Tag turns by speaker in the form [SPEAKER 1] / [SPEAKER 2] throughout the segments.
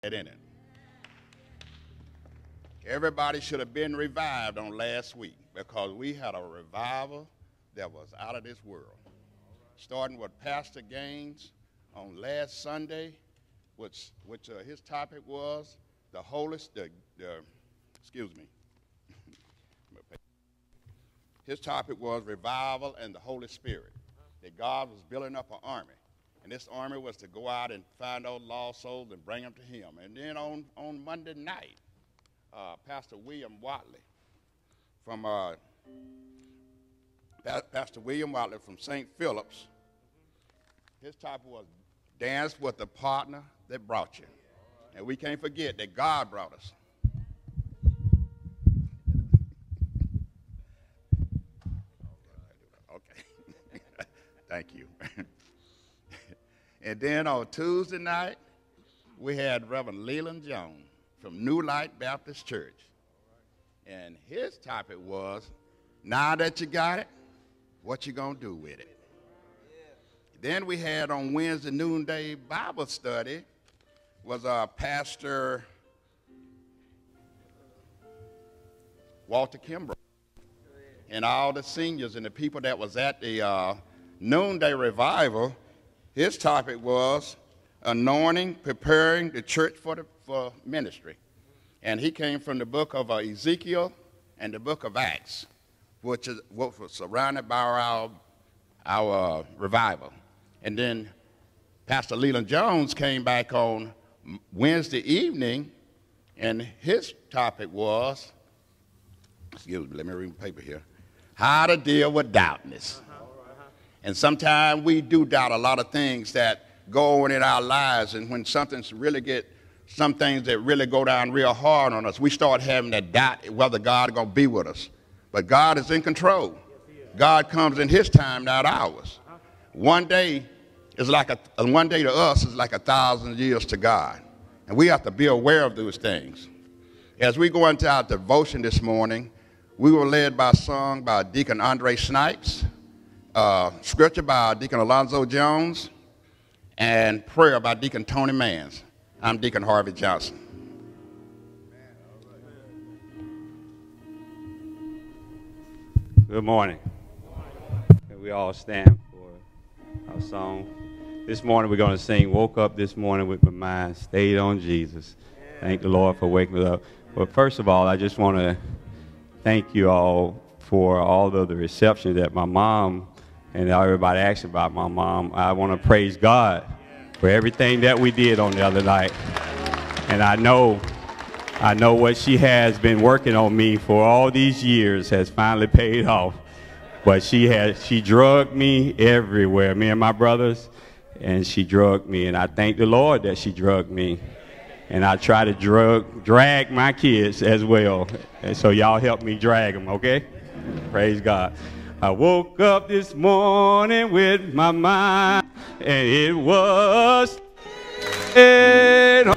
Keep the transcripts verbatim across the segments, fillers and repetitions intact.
[SPEAKER 1] in it. Everybody should have been revived on last week because we had a revival that was out of this world. Starting with Pastor Gaines on last Sunday, which, which uh, his topic was the Holy, the, the, excuse me. His topic was revival and the Holy Spirit, that God was building up an army. And this army was to go out and find those lost souls and bring them to him. And then on, on Monday night, uh, Pastor William Watley from, uh, pa Pastor William Watley from Saint Philip's, his topic was dance with the partner that brought you. And we can't forget that God brought us. Okay. Thank you. And then on Tuesday night, we had Reverend Leland Jones from New Light Baptist Church. And his topic was, now that you got it, what you gonna do with it? Then we had on Wednesday noonday Bible study was our Pastor Walter Kimbrough and all the seniors and the people that was at the uh, noonday revival. His topic was anointing, preparing the church for, the, for ministry. And he came from the book of uh, Ezekiel and the book of Acts, which, is, which was surrounded by our, our uh, revival. And then Pastor Leland Jones came back on Wednesday evening, and his topic was, excuse me, let me read the paper here, how to deal with doubtness. And sometimes we do doubt a lot of things that go on in our lives, and when something's really get, some things that really go down real hard on us, we start having that doubt whether God is going to be with us. But God is in control. God comes in his time, not ours. One day is like a, one day to us is like a thousand years to God. And we have to be aware of those things. As we go into our devotion this morning, we were led by a song by Deacon Andre Snipes, uh, scripture by Deacon Alonzo Jones, and prayer by Deacon Tony Mans. I'm Deacon Harvey Johnson.
[SPEAKER 2] Good morning. Can we all stand for our song? This morning we're going to sing, woke up this morning with my mind stayed on Jesus. Thank the Lord for waking me up. But first of all, I just want to thank you all for all of the reception that my mom and everybody asked about my mom. I want to praise God for everything that we did on the other night. And I know, I know what she has been working on me for all these years has finally paid off. But she has, she drugged me everywhere, me and my brothers, and she drugged me. And I thank the Lord that she drugged me. And I try to drug, drag my kids as well. And so y'all help me drag them, okay? Praise God. I woke up this morning with my mind, and it was, and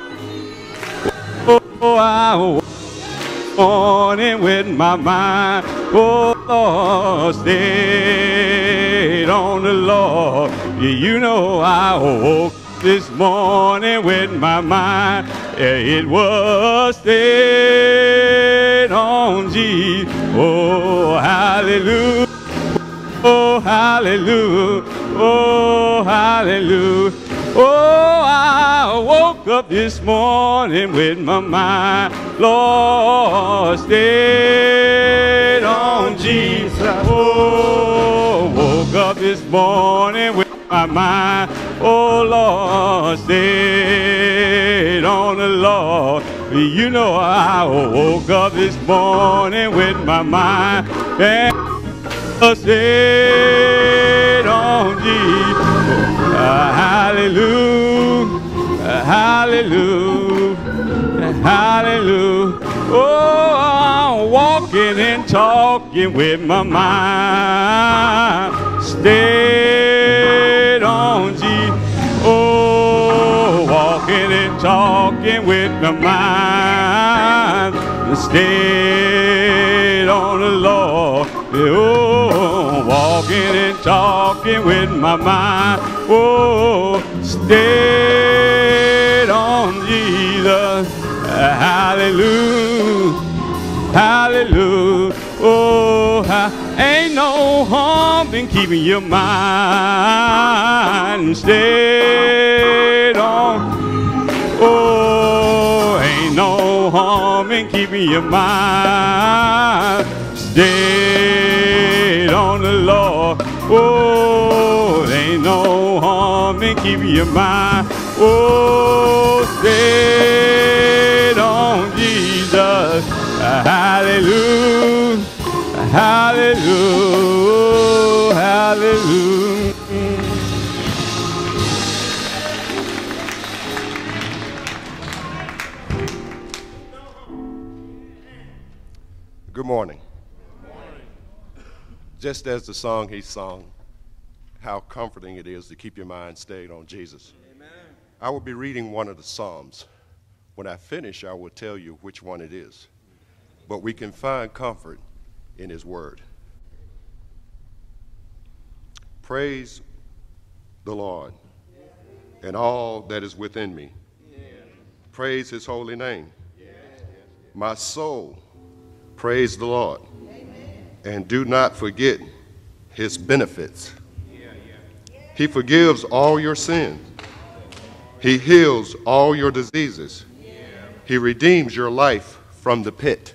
[SPEAKER 2] oh, I woke up this morning with my mind, oh, Lord, stayed on the Lord. You know I woke up this morning with my mind, it was stayed on Jesus. Oh, hallelujah. Oh, hallelujah. Oh, hallelujah. Oh, I woke up this morning with my mind, Lord, stayed on Jesus. Oh, woke up this morning with my mind, oh, Lord, stayed on the Lord. You know I woke up this morning with my mind and stayed on Jesus. Uh, hallelujah, uh, hallelujah, hallelujah. Oh, I'm walking and talking with my mind stayed on Jesus. Oh, walking and talking with my mind stayed on the Lord. Oh, walking and talking with my mind. Oh, stayed on Jesus. Jesus. Hallelujah. Hallelujah. Oh, ha- ain't no harm in keeping your mind stayed on. Oh, ain't no harm in keeping your mind stayed on the Lord. Oh, ain't no harm in keeping your mind. Oh, stayed on Jesus. Hallelujah. Hallelujah. Hallelujah.
[SPEAKER 3] Good morning. Just as the song he sung, how comforting it is to keep your mind stayed on Jesus. Amen. I will be reading one of the Psalms. When I finish, I will tell you which one it is. But we can find comfort in his word. Praise the Lord and all that is within me. Praise his holy name. My soul, praise the Lord. And do not forget his benefits. He forgives all your sins. He heals all your diseases. He redeems your life from the pit.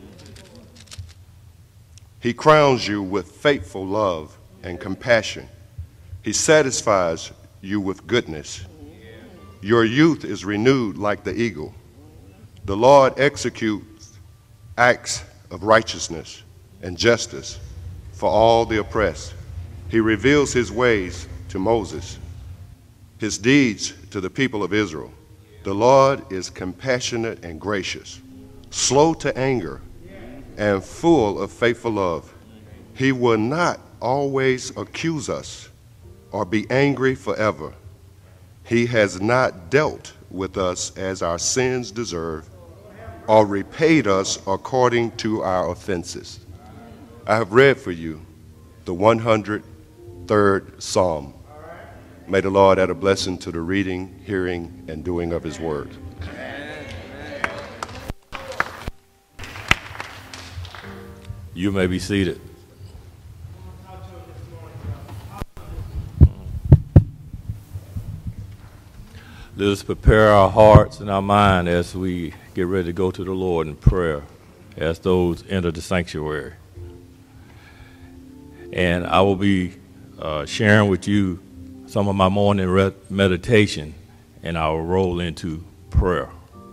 [SPEAKER 3] He crowns you with faithful love and compassion. He satisfies you with goodness. Your youth is renewed like the eagle. The Lord executes acts of righteousness and justice for all the oppressed. He reveals his ways to Moses, his deeds to the people of Israel. The Lord is compassionate and gracious, slow to anger, and full of faithful love. He will not always accuse us or be angry forever. He has not dealt with us as our sins deserve or repaid us according to our offenses. I have read for you the one hundred third Psalm. May the Lord add a blessing to the reading, hearing, and doing of his word.
[SPEAKER 4] You may be seated. Let us prepare our hearts and our mind as we get ready to go to the Lord in prayer as those enter the sanctuary. And I will be uh, sharing with you some of my morning re- meditation, and I will roll into prayer.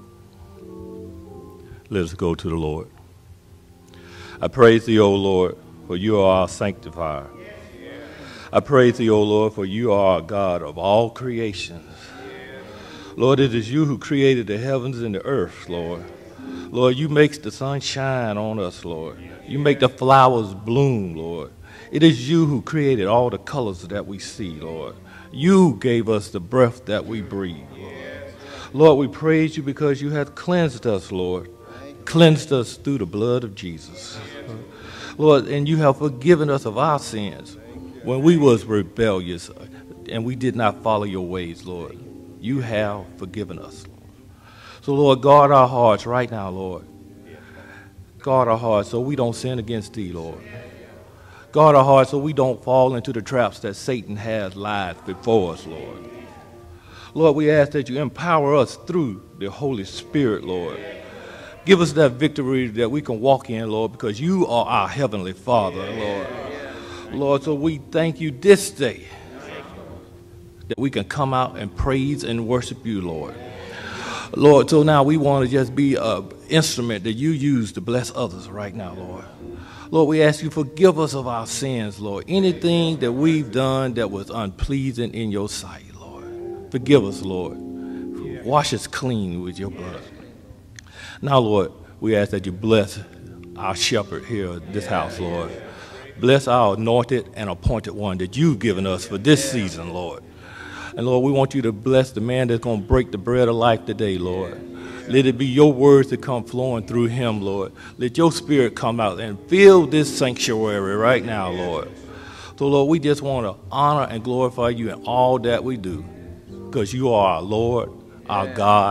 [SPEAKER 4] Let us go to the Lord. I praise thee, O Lord, for you are our sanctifier. I praise thee, O Lord, for you are our God of all creations. Lord, it is you who created the heavens and the earth, Lord. Lord, you make the sun shine on us, Lord. You make the flowers bloom, Lord. It is you who created all the colors that we see, Lord. You gave us the breath that we breathe, Lord. Lord, we praise you because you have cleansed us, Lord. Cleansed us through the blood of Jesus. Lord, and you have forgiven us of our sins when we was rebellious and we did not follow your ways, Lord. You have forgiven us, Lord. So, Lord, guard our hearts right now, Lord. Guard our hearts so we don't sin against thee, Lord. Guard our hearts so we don't fall into the traps that Satan has lied before us, Lord. Lord, we ask that you empower us through the Holy Spirit, Lord. Give us that victory that we can walk in, Lord, because you are our Heavenly Father, Lord. Lord, so we thank you this day that we can come out and praise and worship you, Lord. Lord, so now we want to just be an instrument that you use to bless others right now, Lord. Lord, we ask you forgive us of our sins, Lord. Anything that we've done that was unpleasing in your sight, Lord. Forgive us, Lord. Wash us clean with your blood. Now, Lord, we ask that you bless our shepherd here at this house, Lord. Bless our anointed and appointed one that you've given us for this season, Lord. And, Lord, we want you to bless the man that's going to break the bread of life today, Lord. Let it be your words that come flowing through him, Lord. Let your spirit come out and fill this sanctuary right now, Lord. So, Lord, we just want to honor and glorify you in all that we do because you are our Lord, our God,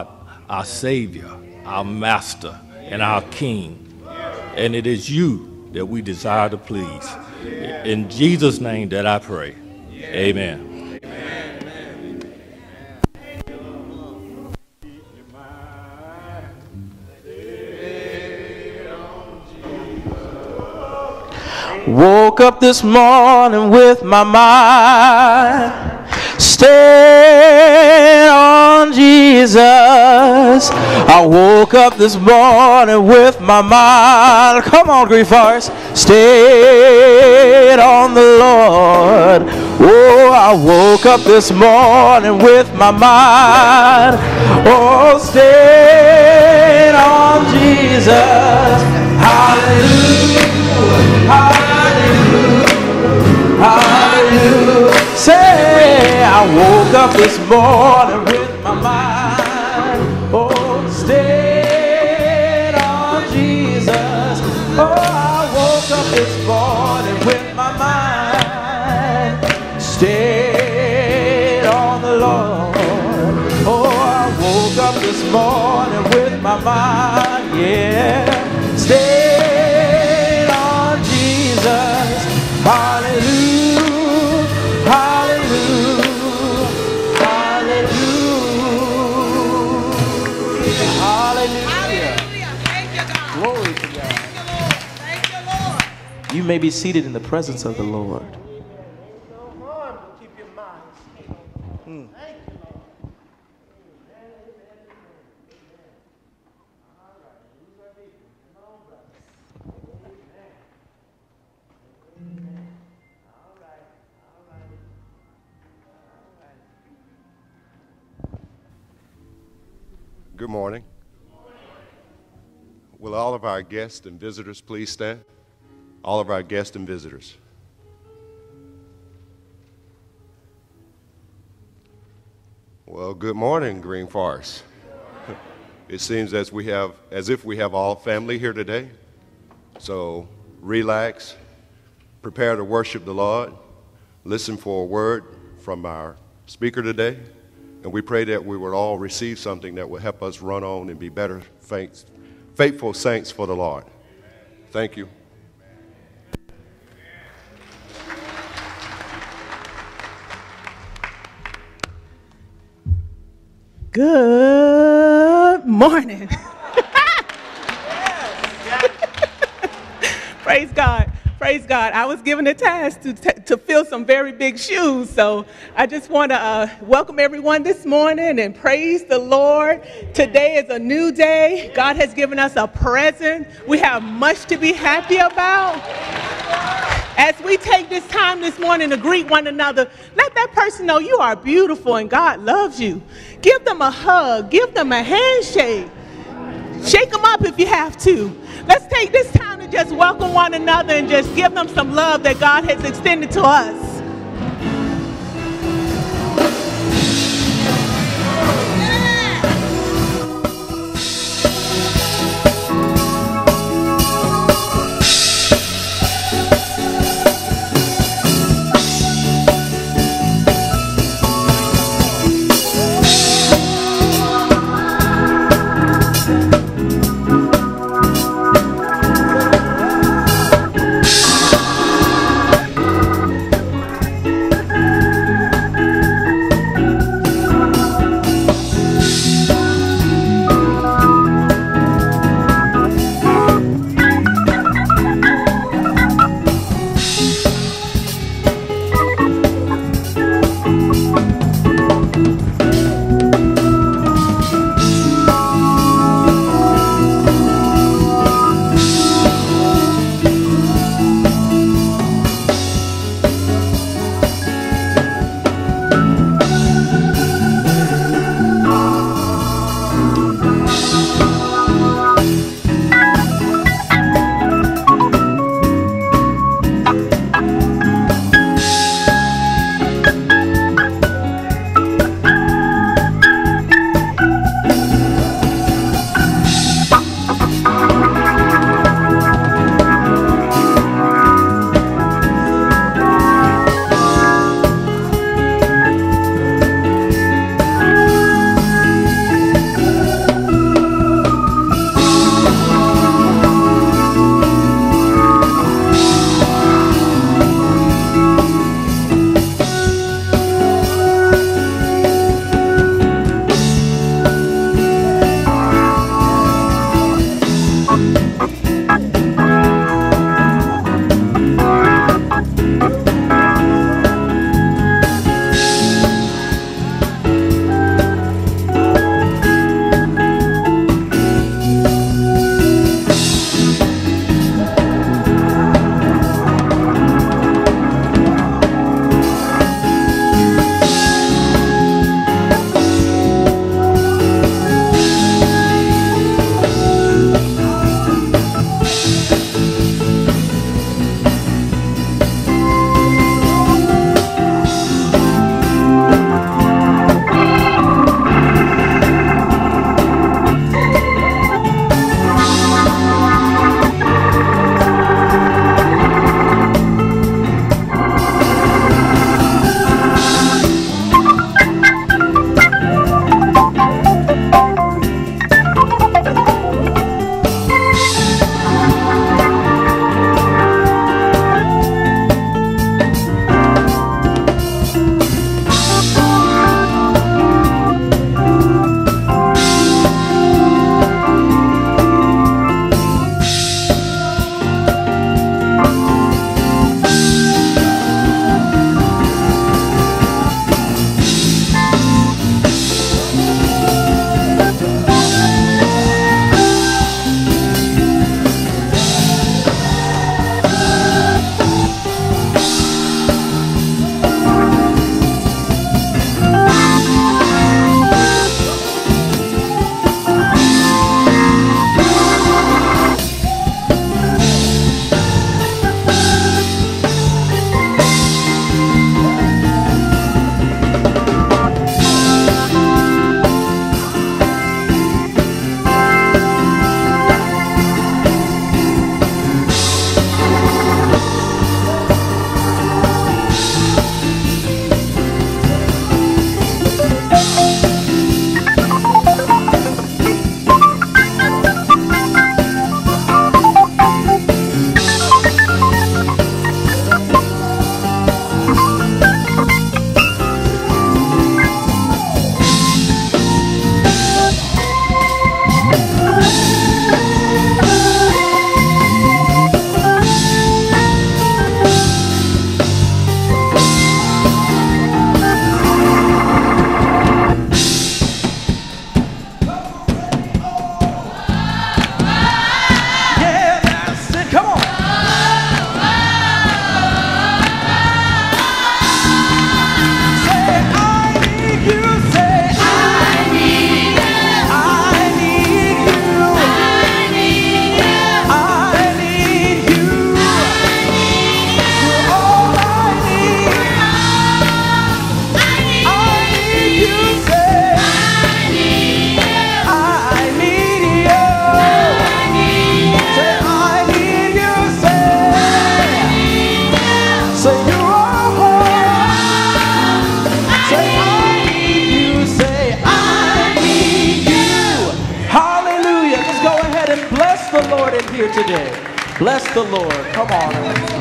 [SPEAKER 4] our Savior, our Master, and our King. And it is you that we desire to please. In Jesus' name that I pray. Amen.
[SPEAKER 5] Woke up this morning with my mind stayed on Jesus. I woke up this morning with my mind, come on, Grief Forest, stayed on the Lord. Oh, I woke up this morning with my mind, oh, stayed on Jesus. Hallelujah, hallelujah, hallelujah. Say, I woke up this morning with my mind, oh, stayed on Jesus. Oh, I woke up this morning with my mind stayed on the Lord. Oh, I woke up this morning with my mind, yeah, stayed on Jesus. Hallelujah, hallelujah, hallelujah, hallelujah.
[SPEAKER 6] Thank you, God.
[SPEAKER 5] Glory to God.
[SPEAKER 6] Thank you, Lord. Thank you, Lord.
[SPEAKER 5] You may be seated in the presence of the Lord. Hmm.
[SPEAKER 3] Good morning. Will all of our guests and visitors please stand? All of our guests and visitors. Well, good morning, Green Forest. It seems as we have, as if we have all family here today. So relax, prepare to worship the Lord, listen for a word from our speaker today, and we pray that we will all receive something that will help us run on and be better saints, faithful saints for the Lord. Thank you.
[SPEAKER 6] Good morning. Praise God. Praise God. I was given a task to, t- to fill some very big shoes. So I just want to uh, welcome everyone this morning and praise the Lord. Today is a new day. God has given us a present. We have much to be happy about. As we take this time this morning to greet one another, let that person know you are beautiful and God loves you. Give them a hug. Give them a handshake. Shake them up if you have to. Let's take this time to just welcome one another and just give them some love that God has extended to us.
[SPEAKER 5] Today. Bless the Lord. Come on.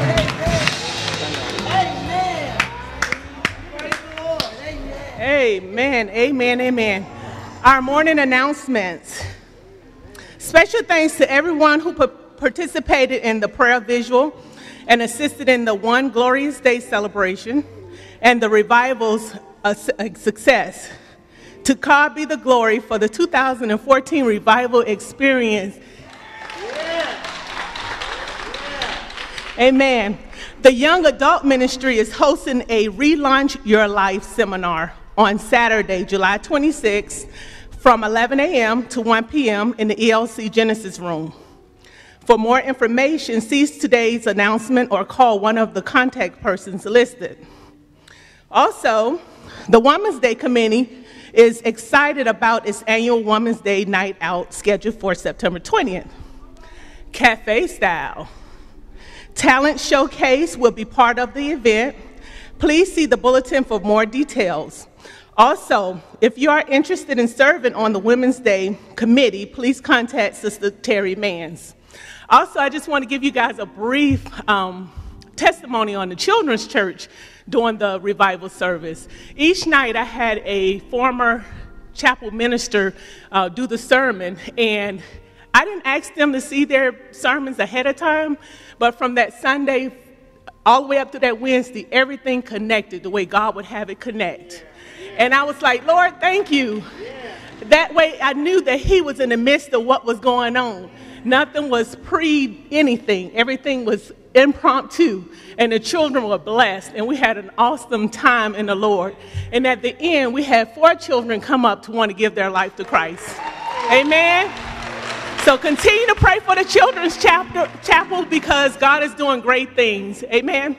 [SPEAKER 6] Amen. Amen. Amen. Our morning announcements. Special thanks to everyone who participated in the prayer visual and assisted in the One Glorious Day celebration and the revival's uh, success. To God be the glory for the two thousand fourteen revival experience. Amen. The Young Adult Ministry is hosting a Relaunch Your Life seminar on Saturday, July twenty-sixth, from eleven a m to one p m in the E L C Genesis Room. For more information, see today's announcement or call one of the contact persons listed. Also, the Women's Day Committee is excited about its annual Women's Day Night Out scheduled for September twentieth. Cafe Style. Talent Showcase will be part of the event. Please see the bulletin for more details. Also, if you are interested in serving on the Women's Day Committee, please contact Sister Terry Mans. Also, I just want to give you guys a brief um, testimony on the Children's Church during the revival service. Each night I had a former chapel minister uh, do the sermon, and I didn't ask them to see their sermons ahead of time, but from that Sunday all the way up to that Wednesday, everything connected the way God would have it connect. And I was like, Lord, thank you. That way I knew that he was in the midst of what was going on. Nothing was pre-anything. Everything was impromptu. And the children were blessed. And we had an awesome time in the Lord. And at the end, we had four children come up to want to give their life to Christ. Amen. So continue to pray for the Children's chapter, Chapel because God is doing great things. Amen.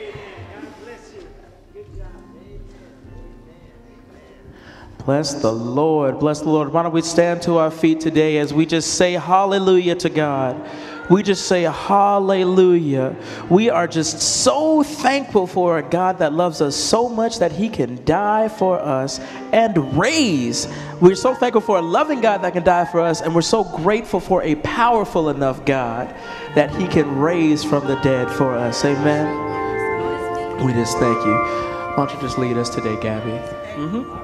[SPEAKER 5] Bless the Lord. Bless the Lord. Why don't we stand to our feet today as we just say hallelujah to God. We just say hallelujah. We are just so thankful for a God that loves us so much that he can die for us and raise. We're so thankful for a loving God that can die for us, and we're so grateful for a powerful enough God that he can raise from the dead for us. Amen. We just thank you. Why don't you just lead us today, Gabby? Mm-hmm.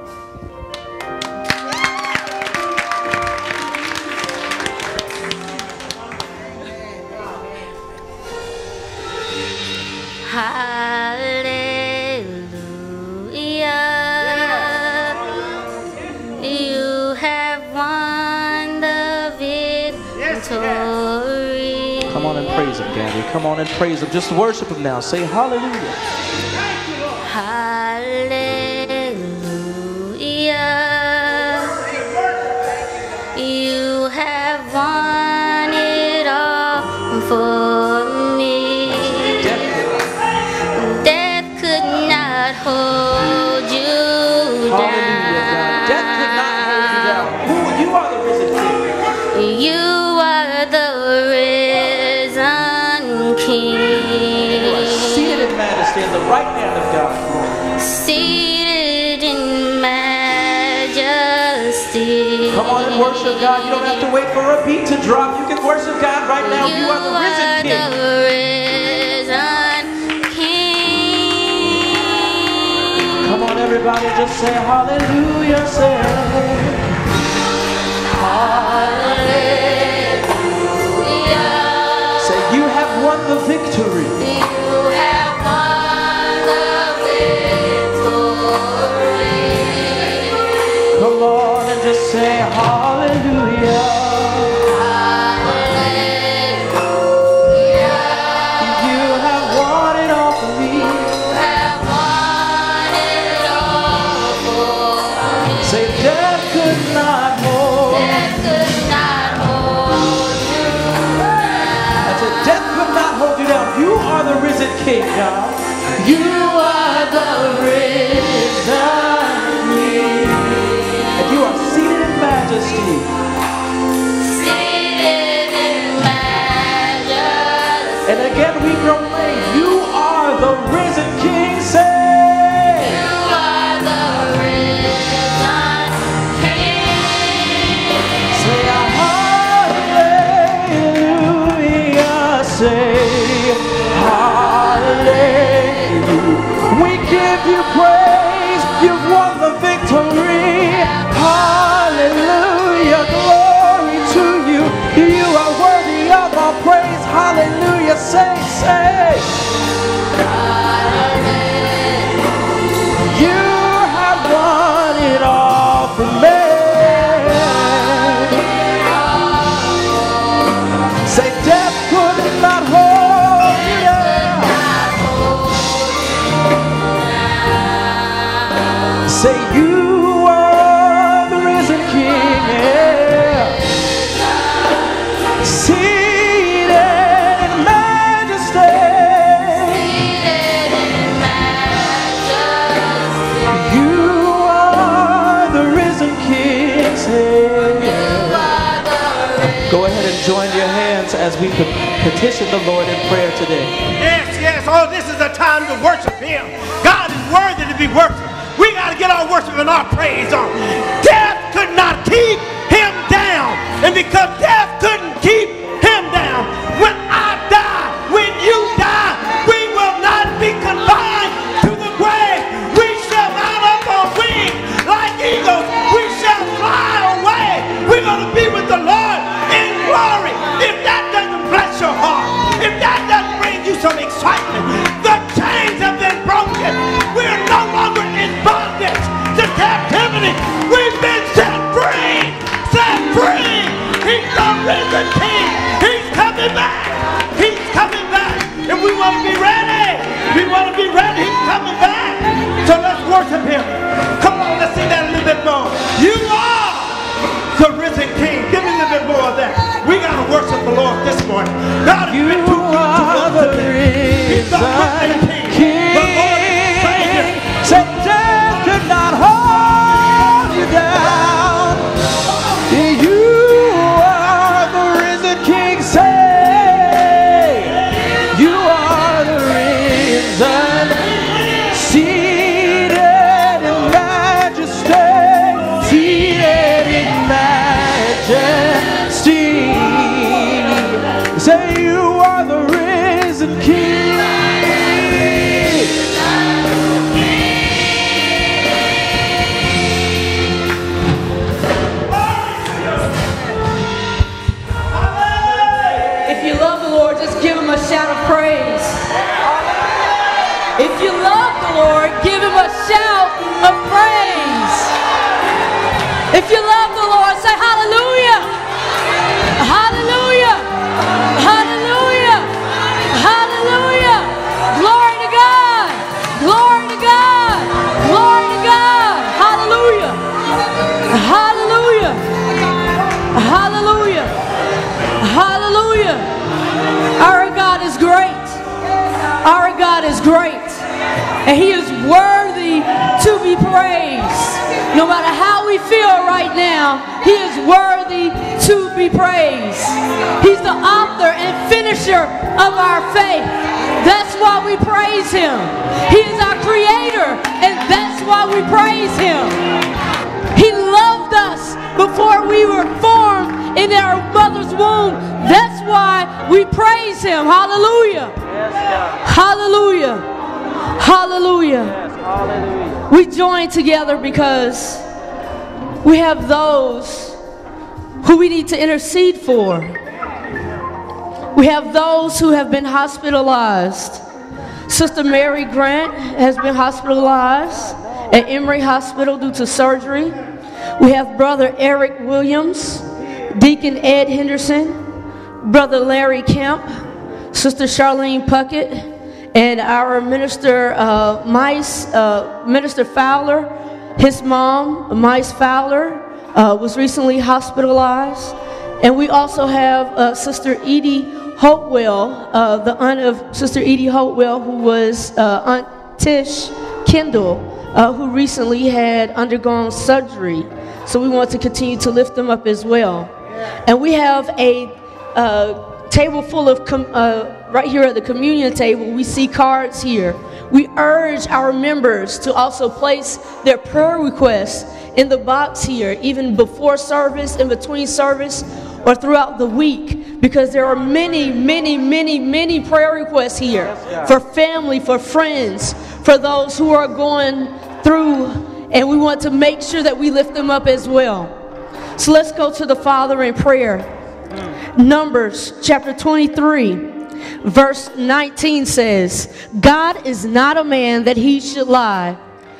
[SPEAKER 7] You have won the victory.
[SPEAKER 5] Come on and praise him, Gabby. Come on and praise him. Just worship him now. Say hallelujah.
[SPEAKER 7] Hallelujah. You have won it all for me. Death could not hold you down.
[SPEAKER 5] Death could not hold you down. Who, you are the risen King.
[SPEAKER 7] You are the risen King.
[SPEAKER 5] You are seated in majesty at the right hand of God.
[SPEAKER 7] Seated in majesty.
[SPEAKER 5] Come on and worship God. You don't have to wait for a beat to drop. You can worship God right now. You, you are the risen
[SPEAKER 7] are
[SPEAKER 5] King.
[SPEAKER 7] The risen King.
[SPEAKER 5] Come on, everybody, just say hallelujah. Say hallelujah. you praise. You've won the victory. Hallelujah. Glory to you. You are worthy of our praise. Hallelujah. Say, say. You have won it all for me. Say, death could not hold you down. Say, you are the risen King, yeah. Seated in majesty. You are the risen King, say. Go ahead and join your hands as we petition the Lord in prayer today.
[SPEAKER 8] Yes, yes. Oh, this is the time to worship Him. God is worthy to be worshipped. We got to get our worship and our praise on. Death could not keep Him down. And because death couldn't keep Him down, when I die, when you die, we will not be confined to the grave. We shall mount up on wings like eagles. We shall fly away. We're going to be with the Lord in glory. If that doesn't bless your heart, if that doesn't bring you some excitement, the chains have been broken. We're no longer in bondage to captivity. We've been set free, set free. He's the risen King. He's coming back. He's coming back. And we want to be ready. We want to be ready. He's coming back. So let's worship Him. Come on, let's sing that a little bit more. You are the risen King. Give me a little bit more of that. We got to worship the Lord this morning. God has been too good to us today. He's the risen King. The Lord is Savior.
[SPEAKER 5] Say, death could not hold you down. You are the risen King. Say, you are the risen, seated in majesty, seated in majesty. Say, you are the risen King.
[SPEAKER 9] If you love the Lord, just give Him a shout of praise. If you love the Lord, give Him a shout of praise. If you love the Lord, say hallelujah. Hallelujah. Hallelujah. Hallelujah. Glory to God. Glory to God. Glory to God. Hallelujah. Hallelujah. Hallelujah. Hallelujah. Our God is great. Our God is great. And He is worthy to be praised. No matter how we feel right now, He is worthy to be praised. He's the author and finisher of our faith. That's why we praise Him. He is our creator, and that's why we praise Him. He loved us before we were formed in our mother's womb. That's why we praise Him. Hallelujah. Hallelujah. Hallelujah. We join together because we have those who we need to intercede for. We have those who have been hospitalized. Sister Mary Grant has been hospitalized at Emory Hospital due to surgery. We have Brother Eric Williams, Deacon Ed Henderson, Brother Larry Kemp, Sister Charlene Puckett, and our minister, uh, Mice, uh, Minister Fowler. His mom, Mice Fowler, uh, was recently hospitalized. And we also have uh, Sister Edie Hopewell, uh, the aunt of Sister Edie Hopewell, who was uh, Aunt Tish Kendall, uh, who recently had undergone surgery. So we want to continue to lift them up as well. And we have a uh, table full of, com uh, right here at the communion table, we see cards here. We urge our members to also place their prayer requests in the box here, even before service, in between service, or throughout the week, because there are many, many, many, many prayer requests here for family, for friends, for those who are going through, and we want to make sure that we lift them up as well. So let's go to the Father in prayer. Numbers chapter twenty-three, verse nineteen says, God is not a man that he should lie,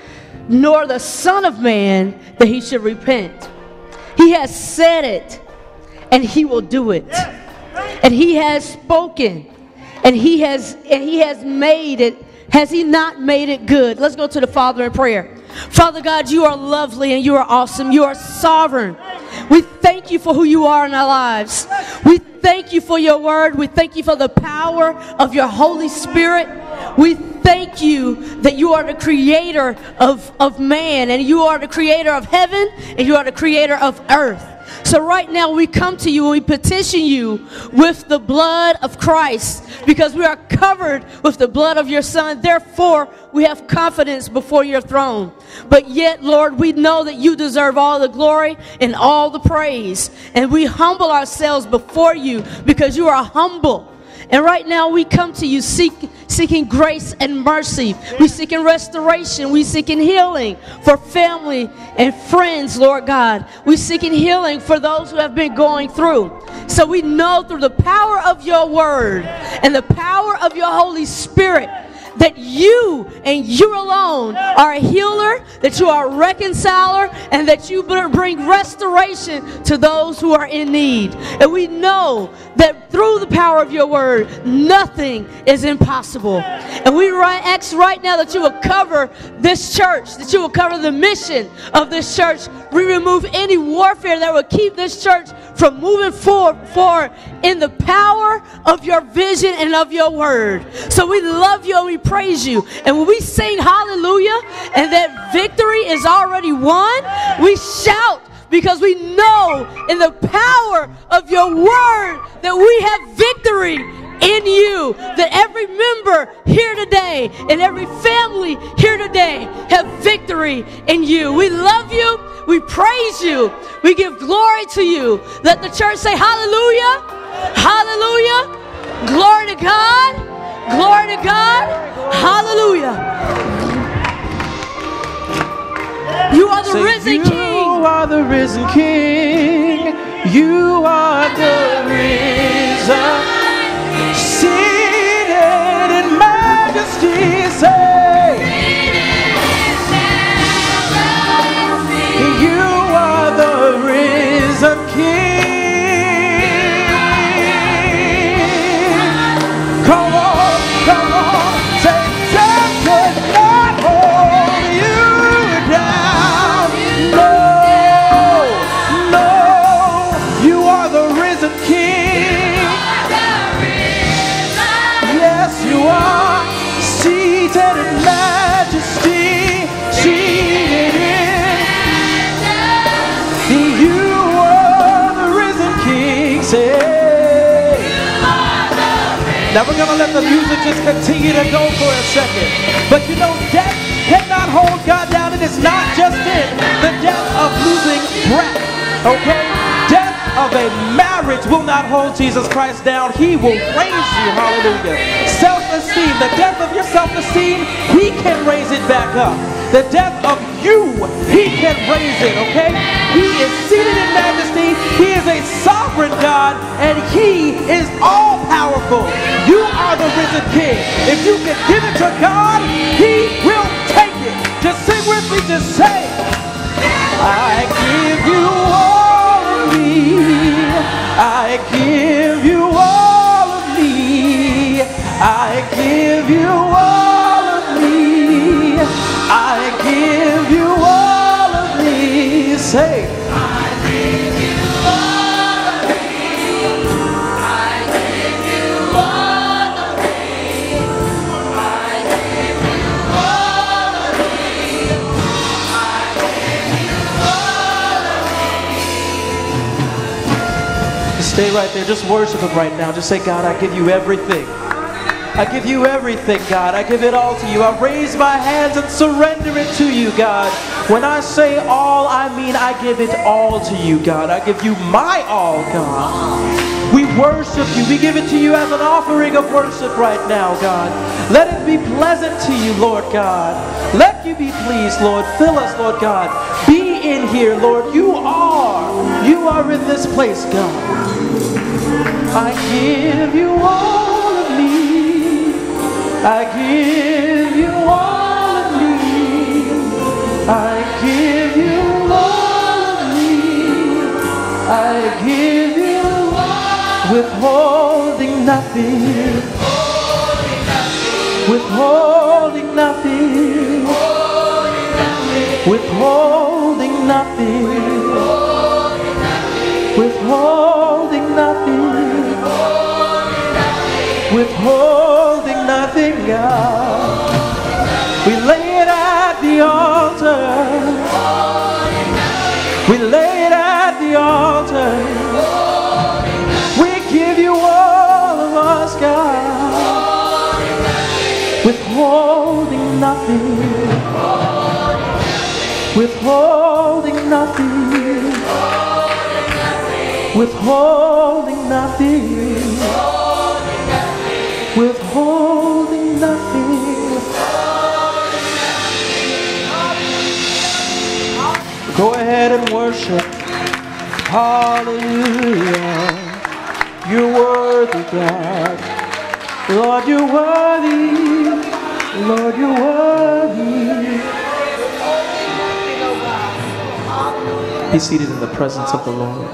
[SPEAKER 9] nor the Son of Man that he should repent. He has said it, and he will do it. And he has spoken, and he has and he has made it. Has he not made it good? Let's go to the Father in prayer. Father God, you are lovely and you are awesome. You are sovereign. We thank you for who you are in our lives. We thank you for your word. We thank you for the power of your Holy Spirit. We thank you that you are the creator of, of man, and you are the creator of heaven, and you are the creator of earth. So right now we come to you and we petition you with the blood of Christ, because we are covered with the blood of your Son. Therefore, we have confidence before your throne. But yet, Lord, we know that you deserve all the glory and all the praise. And we humble ourselves before you because you are humble. And right now we come to you seek, seeking grace and mercy. We seeking restoration. We seeking healing for family and friends, Lord God. We seeking healing for those who have been going through. So we know through the power of your word and the power of your Holy Spirit that you and you alone are a healer, that you are a reconciler, and that you bring restoration to those who are in need. And we know that through the power of your word, nothing is impossible. And we ask right now that you will cover this church, that you will cover the mission of this church. We remove any warfare that will keep this church from moving forward, forward in the power of your vision and of your word. So we love you and we praise you. And when we sing hallelujah and that victory is already won, we shout because we know in the power of your word that we have victory in you, that every member here today and every family here today have victory in you. We love you. We praise you. We give glory to you. Let the church say hallelujah. Hallelujah. Glory to God. Glory to God. Hallelujah. You are the
[SPEAKER 5] Say,
[SPEAKER 9] risen
[SPEAKER 5] you
[SPEAKER 9] King.
[SPEAKER 5] You are the risen King. You are the risen, seated in majesty. Say, you are the risen King. Come on, come on. Say, death could not hold you down. No, no, you are the risen King. Yes, you are seated in majesty, seated in. You are the risen King. Say. Now we're going to let the music just continue to go for a second. But you know, death cannot hold God down. It is not just in the death of losing breath, okay? Death of a marriage will not hold Jesus Christ down. He will raise you, hallelujah. Self-esteem, the death of your self-esteem, he can raise it back up. The death of you, he can raise it, okay? He is seated in majesty. He is a sovereign God, and he is all-powerful. You are the risen King. If you can give it to God, he will take it. Just sing with me, just say, I give you all of me. I give you all of me. I give you all of me. I give you all of me. Say, I give you all of me. I give you all of me. I give you all of me. I give you all of me. Just stay right there. Just worship him right now. Just say, God, I give you everything. I give you everything, God. I give it all to you. I raise my hands and surrender it to you, God. When I say all, I mean I give it all to you, God. I give you my all, God. We worship you. We give it to you as an offering of worship right now, God. Let it be pleasant to you, Lord God. Let you be pleased, Lord. Fill us, Lord God. Be in here, Lord. You are. You are in this place, God. I give you all of me. I give you all of me. I give you all of me. I give you withholding nothing. Withholding nothing. Withholding nothing. Withholding nothing. Withholding nothing, God. We lay it at the altar. We lay it at the altar. We give you all of us, God. Withholding nothing. Withholding nothing. Withholding nothing. Withholding nothing. Go ahead and worship. Hallelujah. You're worthy, God. Lord, you're worthy. Lord, you're worthy. Be seated in the presence of the Lord.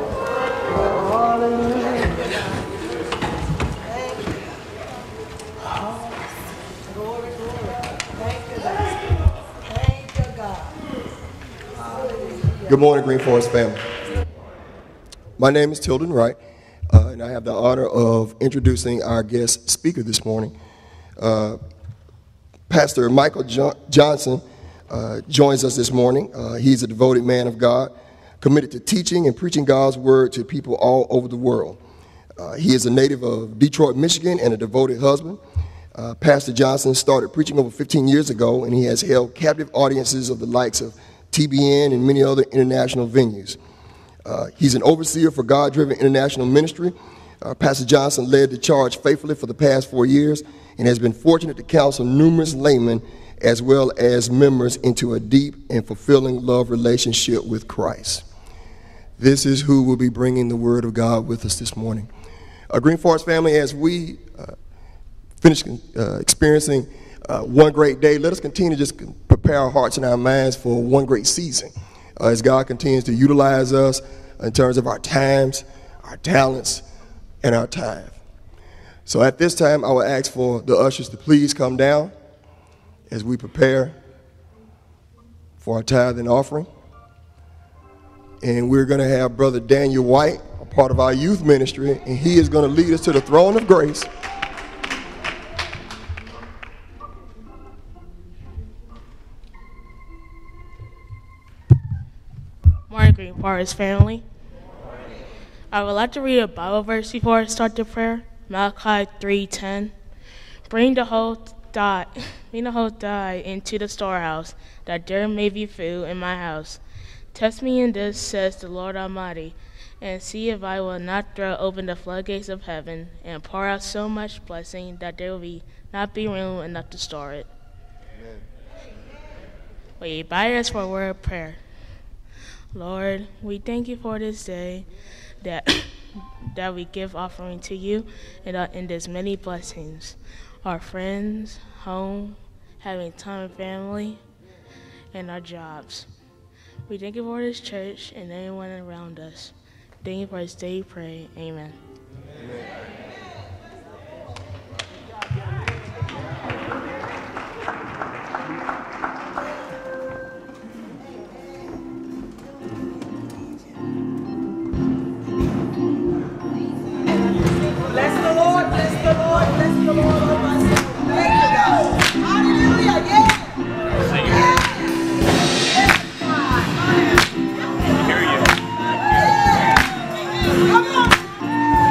[SPEAKER 10] Good morning, Green Forest family. My name is Tilden Wright, uh, and I have the honor of introducing our guest speaker this morning. Uh, Pastor Michael jo- Johnson uh, joins us this morning. Uh, he's a devoted man of God, committed to teaching and preaching God's word to people all over the world. Uh, he is a native of Detroit, Michigan, and a devoted husband. Uh, Pastor Johnson started preaching over fifteen years ago, and he has held captive audiences of the likes of T B N and many other international venues. Uh, he's an overseer for God-driven international ministry. Uh, Pastor Johnson led the charge faithfully for the past four years and has been fortunate to counsel numerous laymen as well as members into a deep and fulfilling love relationship with Christ. This is who will be bringing the word of God with us this morning. Uh, Green Forest family, as we uh, finish uh, experiencing uh, one great day, let us continue to just prepare our hearts and our minds for one great season uh, as God continues to utilize us in terms of our times, our talents, and our time. So at this time, I will ask for the ushers to please come down as we prepare for our tithe and offering. And we're going to have Brother Daniel White, a part of our youth ministry, and he is going to lead us to the throne of grace.
[SPEAKER 11] Morning, Green Forest family. I would like to read a Bible verse before I start the prayer. Malachi three ten. Bring the whole die, bring the whole die into the storehouse, that there may be food in my house. Test me in this, says the Lord Almighty, and see if I will not throw open the floodgates of heaven and pour out so much blessing that there will be not be room enough to store it. Amen. We bow us for a word of prayer. Lord, we thank you for this day that that we give offering to you, and uh, in this many blessings, our friends, home, having time with family, and our jobs. We thank you for this church and everyone around us. Thank you for this day, we pray. Amen. Amen.
[SPEAKER 12] Bless the Lord, bless the Lord, bless the Lord, oh my soul. Thank you, God. Hallelujah, yeah. Sing it. Yeah. Yeah. I hear you. Yeah. Come on.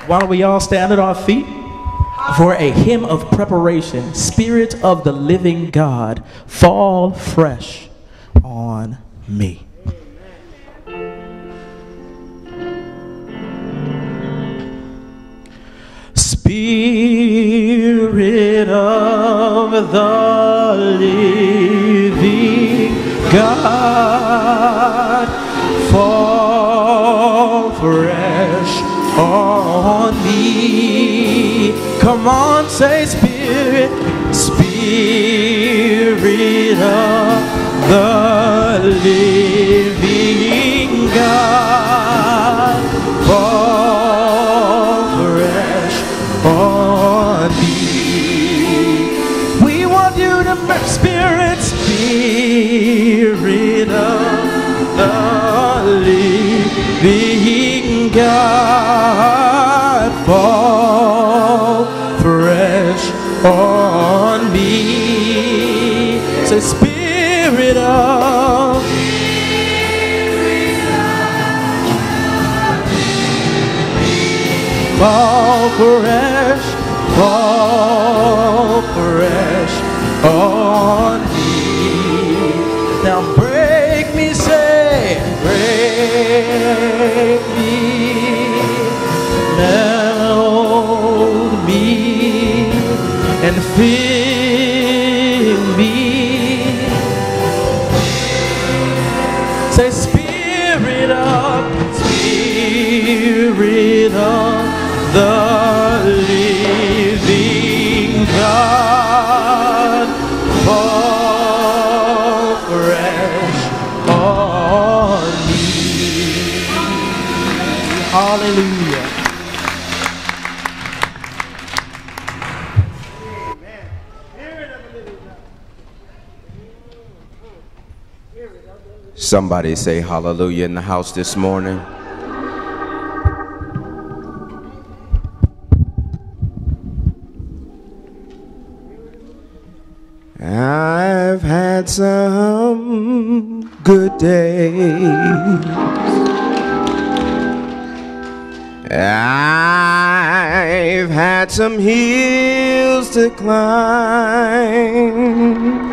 [SPEAKER 5] why don't we all stand at our feet for a hymn of preparation. Spirit of the living God, fall fresh on me. Spirit of the living God, fall fresh on me. Come on, say Spirit, Spirit of the living God, fall fresh on me. We want you to make Spirit, Spirit of the living God, fall fresh on me. Say Spirit of, fall fresh, fall fresh on me. Now break me, say, break me, melt me, and fill me. Say Spirit of, Spirit of the living God, fall fresh on me. Hallelujah.
[SPEAKER 13] Somebody say hallelujah in the house this morning. I've had some good days. I've had some hills to climb.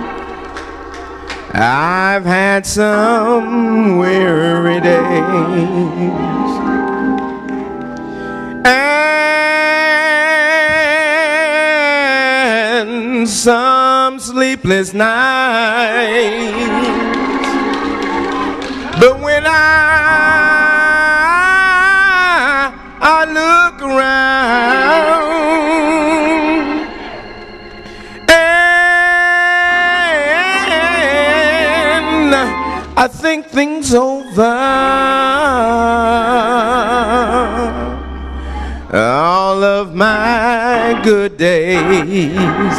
[SPEAKER 13] I've had some weary days. And some sleepless nights. But when I, I look around and I think things over, all of my good days,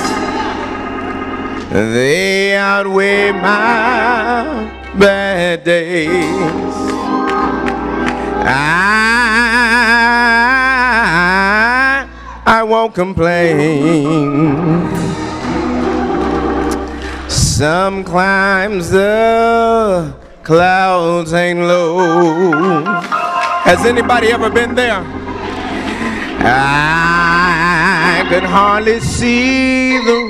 [SPEAKER 13] they outweigh my bad days. I, I won't complain. Some climbs the clouds ain't low. Has anybody ever been there? I could hardly see the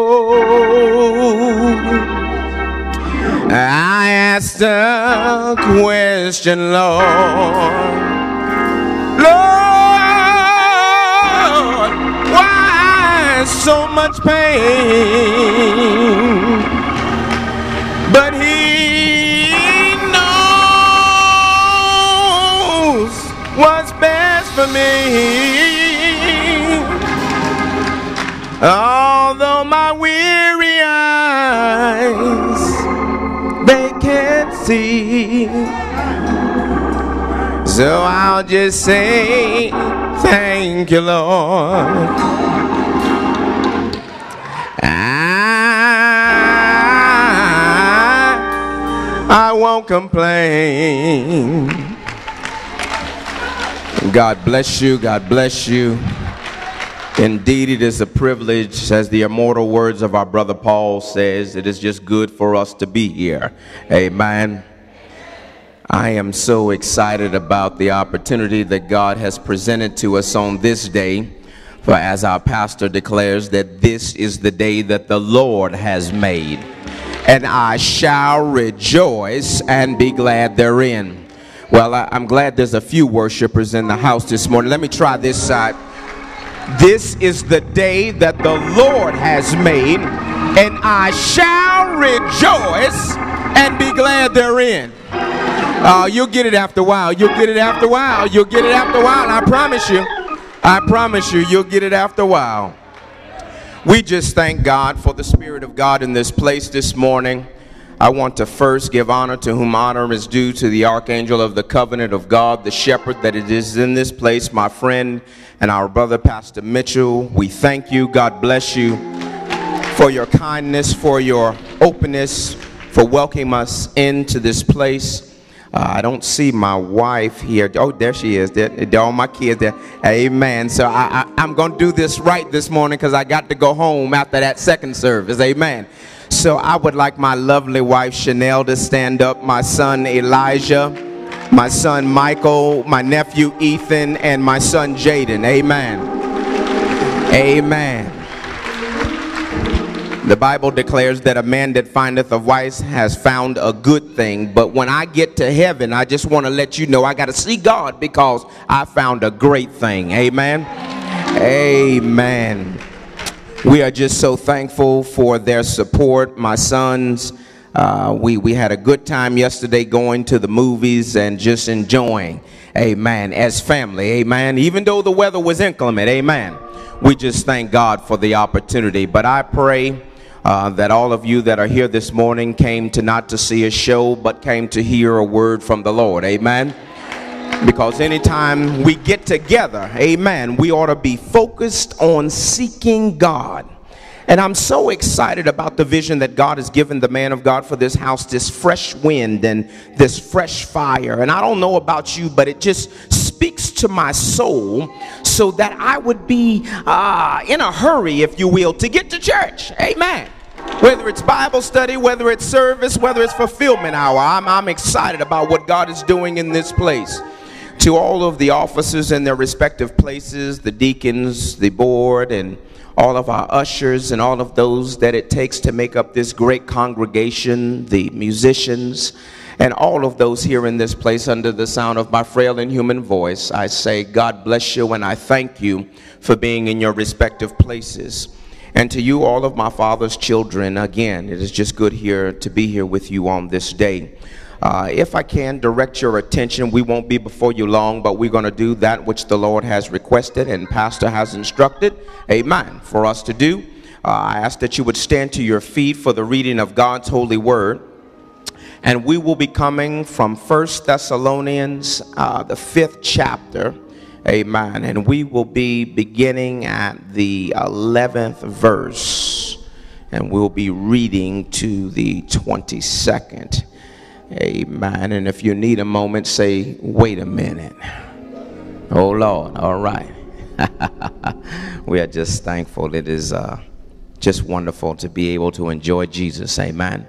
[SPEAKER 13] road. I asked a question, Lord. Lord, why so much pain? But He knows what's best for me. Although my weary eyes, they can't see, so I'll just say thank you, Lord. I, I won't complain. God bless you, God bless you. Indeed, it is a privilege, as the immortal words of our brother Paul says, it is just good for us to be here. Amen. I am so excited about the opportunity that God has presented to us on this day. For as our pastor declares that this is the day that the Lord has made, and I shall rejoice and be glad therein. Well, I, I'm glad there's a few worshipers in the house this morning. Let me try this side. This is the day that the Lord has made, and I shall rejoice and be glad therein. Uh, you'll get it after a while. You'll get it after a while. You'll get it after a while. I promise you. I promise you, you'll get it after a while. We just thank God for the Spirit of God in this place this morning. I want to first give honor to whom honor is due, to the Archangel of the Covenant of God, the Shepherd that it is in this place, my friend and our brother, Pastor Mitchell. We thank you. God bless you for your kindness, for your openness, for welcoming us into this place. Uh, I don't see my wife here. Oh, there she is. There, there all my kids there. Amen. So I, I, I'm going to do this right this morning because I got to go home after that second service. Amen. So I would like my lovely wife Chanel to stand up, my son Elijah, my son Michael, my nephew Ethan, and my son Jaden. Amen. Amen. The Bible declares that a man that findeth a wife has found a good thing. But when I get to heaven, I just want to let you know I got to see God because I found a great thing. Amen. Amen. We are just so thankful for their support. My sons, uh, we, we had a good time yesterday going to the movies and just enjoying. Amen. As family. Amen. Even though the weather was inclement. Amen. We just thank God for the opportunity. But I pray Uh, that all of you that are here this morning came to not to see a show, but came to hear a word from the Lord. Amen. Because anytime we get together, amen, we ought to be focused on seeking God. And I'm so excited about the vision that God has given the man of God for this house, this fresh wind and this fresh fire. And I don't know about you, but it just speaks to my soul so that I would be uh, in a hurry, if you will, to get to church. Amen. Whether it's Bible study, whether it's service, whether it's fulfillment hour, I'm, I'm excited about what God is doing in this place. To all of the officers in their respective places, the deacons, the board, and all of our ushers and all of those that it takes to make up this great congregation, the musicians, and all of those here in this place under the sound of my frail and human voice, I say God bless you, and I thank you for being in your respective places. And to you, all of my father's children, again, it is just good here to be here with you on this day. Uh, if I can direct your attention, we won't be before you long, but we're going to do that which the Lord has requested and Pastor has instructed, amen, for us to do. Uh, I ask that you would stand to your feet for the reading of God's holy word. And we will be coming from First Thessalonians, uh, the fifth chapter. Amen. And we will be beginning at the eleventh verse. And we'll be reading to the twenty-second. Amen. And if you need a moment, say, wait a minute. Oh, Lord. All right. We are just thankful. It is uh, just wonderful to be able to enjoy Jesus. Amen.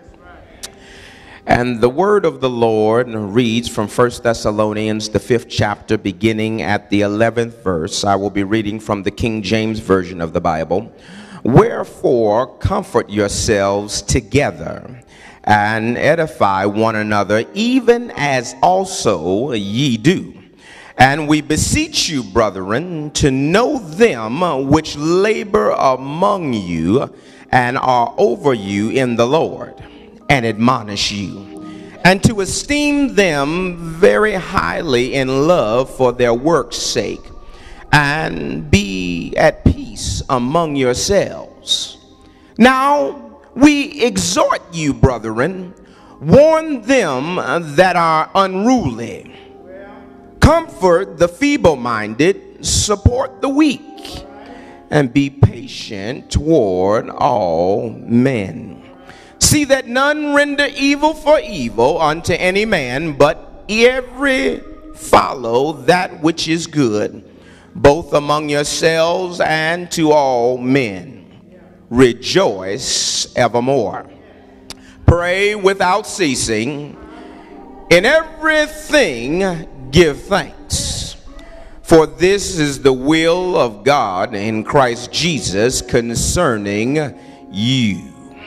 [SPEAKER 13] And the word of the Lord reads from First Thessalonians, the fifth chapter, beginning at the eleventh verse. I will be reading from the King James Version of the Bible. Wherefore, comfort yourselves together and edify one another, even as also ye do. And we beseech you, brethren, to know them which labor among you and are over you in the Lord, and admonish you, and to esteem them very highly in love for their work's sake, and be at peace among yourselves. Now we exhort you, brethren, warn them that are unruly, comfort the feeble-minded, support the weak, and be patient toward all men. See that none render evil for evil unto any man, but every follow that which is good, both among yourselves and to all men. Rejoice evermore. Pray without ceasing. In everything give thanks, for this is the will of God in Christ Jesus concerning you.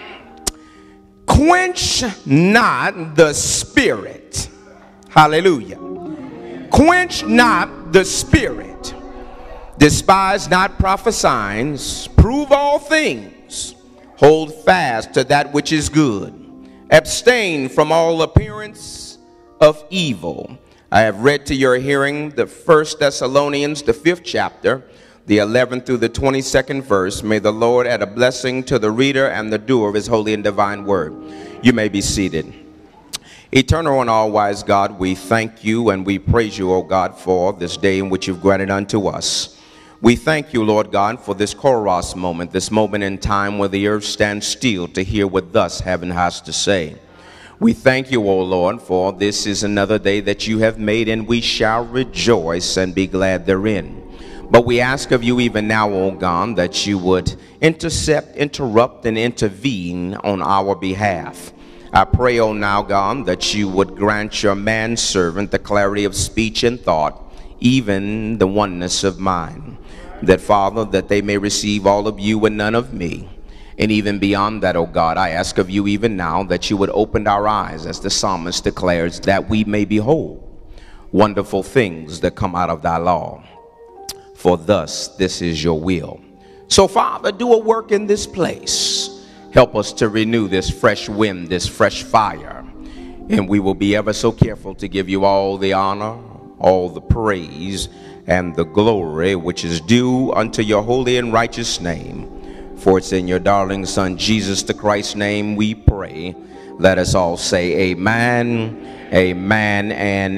[SPEAKER 13] Quench not the spirit. Hallelujah. Quench not the spirit. Despise not prophesying. Prove all things. Hold fast to that which is good. Abstain from all appearance of evil. I have read to your hearing the First Thessalonians, the fifth chapter, the eleventh through the twenty-second verse. May the Lord add a blessing to the reader and the doer of his holy and divine word. You may be seated. Eternal and all-wise God, we thank you and we praise you, O God, for this day in which you've granted unto us. We thank you, Lord God, for this Kairos moment, this moment in time where the earth stands still to hear what thus heaven has to say. We thank you, O Lord, for this is another day that you have made, and we shall rejoice and be glad therein. But we ask of you even now, O God, that you would intercept, interrupt, and intervene on our behalf. I pray, O now, God, that you would grant your manservant the clarity of speech and thought, even the oneness of mind. That, Father, that they may receive all of you and none of me. And even beyond that, O God, I ask of you even now that you would open our eyes, as the psalmist declares, that we may behold wonderful things that come out of thy law. For thus this is your will. So, Father, do a work in this place. Help us to renew this fresh wind, this fresh fire. And we will be ever so careful to give you all the honor, all the praise, and the glory which is due unto your holy and righteous name. For it's in your darling Son, Jesus the Christ's name, we pray. Let us all say amen, amen, and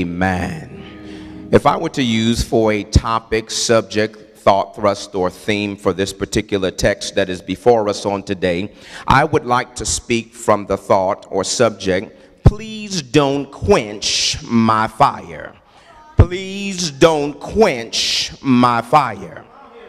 [SPEAKER 13] amen. If I were to use for a topic, subject, thought, thrust, or theme for this particular text that is before us on today, I would like to speak from the thought or subject, please don't quench my fire. Please don't quench my fire.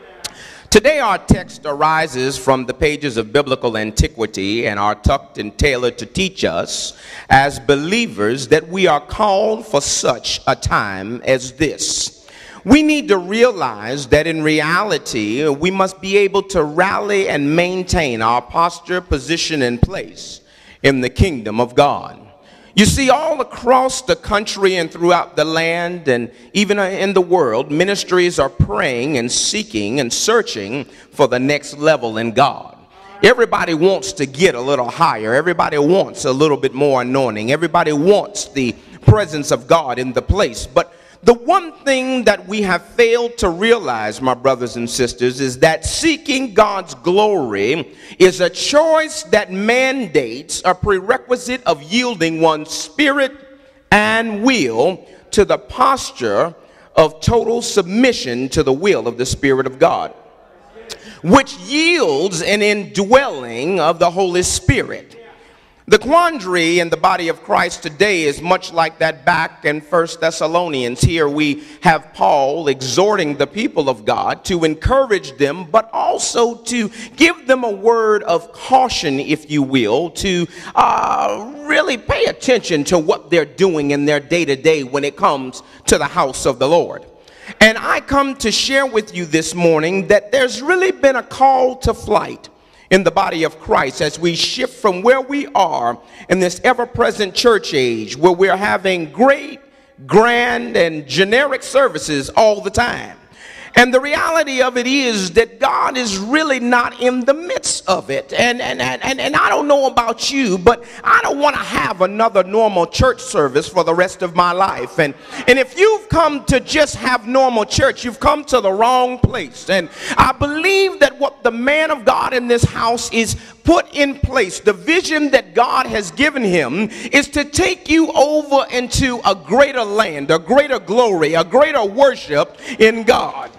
[SPEAKER 13] Today our text arises from the pages of biblical antiquity and are tucked and tailored to teach us as believers that we are called for such a time as this. We need to realize that in reality we must be able to rally and maintain our posture, position, and place in the kingdom of God. You see, all across the country and throughout the land and even in the world, ministries are praying and seeking and searching for the next level in God. Everybody wants to get a little higher. Everybody wants a little bit more anointing. Everybody wants the presence of God in the place. But the one thing that we have failed to realize, my brothers and sisters, is that seeking God's glory is a choice that mandates a prerequisite of yielding one's spirit and will to the posture of total submission to the will of the Spirit of God, which yields an indwelling of the Holy Spirit. The quandary in the body of Christ today is much like that back in First Thessalonians. Here we have Paul exhorting the people of God to encourage them, but also to give them a word of caution, if you will, to uh, really pay attention to what they're doing in their day-to-day when it comes to the house of the Lord. And I come to share with you this morning that there's really been a call to flight in the body of Christ as we shift from where we are in this ever-present church age, where we're having great, grand, and generic services all the time. And the reality of it is that God is really not in the midst of it. And, and, and, and I don't know about you, but I don't want to have another normal church service for the rest of my life. And, and if you've come to just have normal church, you've come to the wrong place. And I believe that what the man of God in this house is put in place, the vision that God has given him, is to take you over into a greater land, a greater glory, a greater worship in God.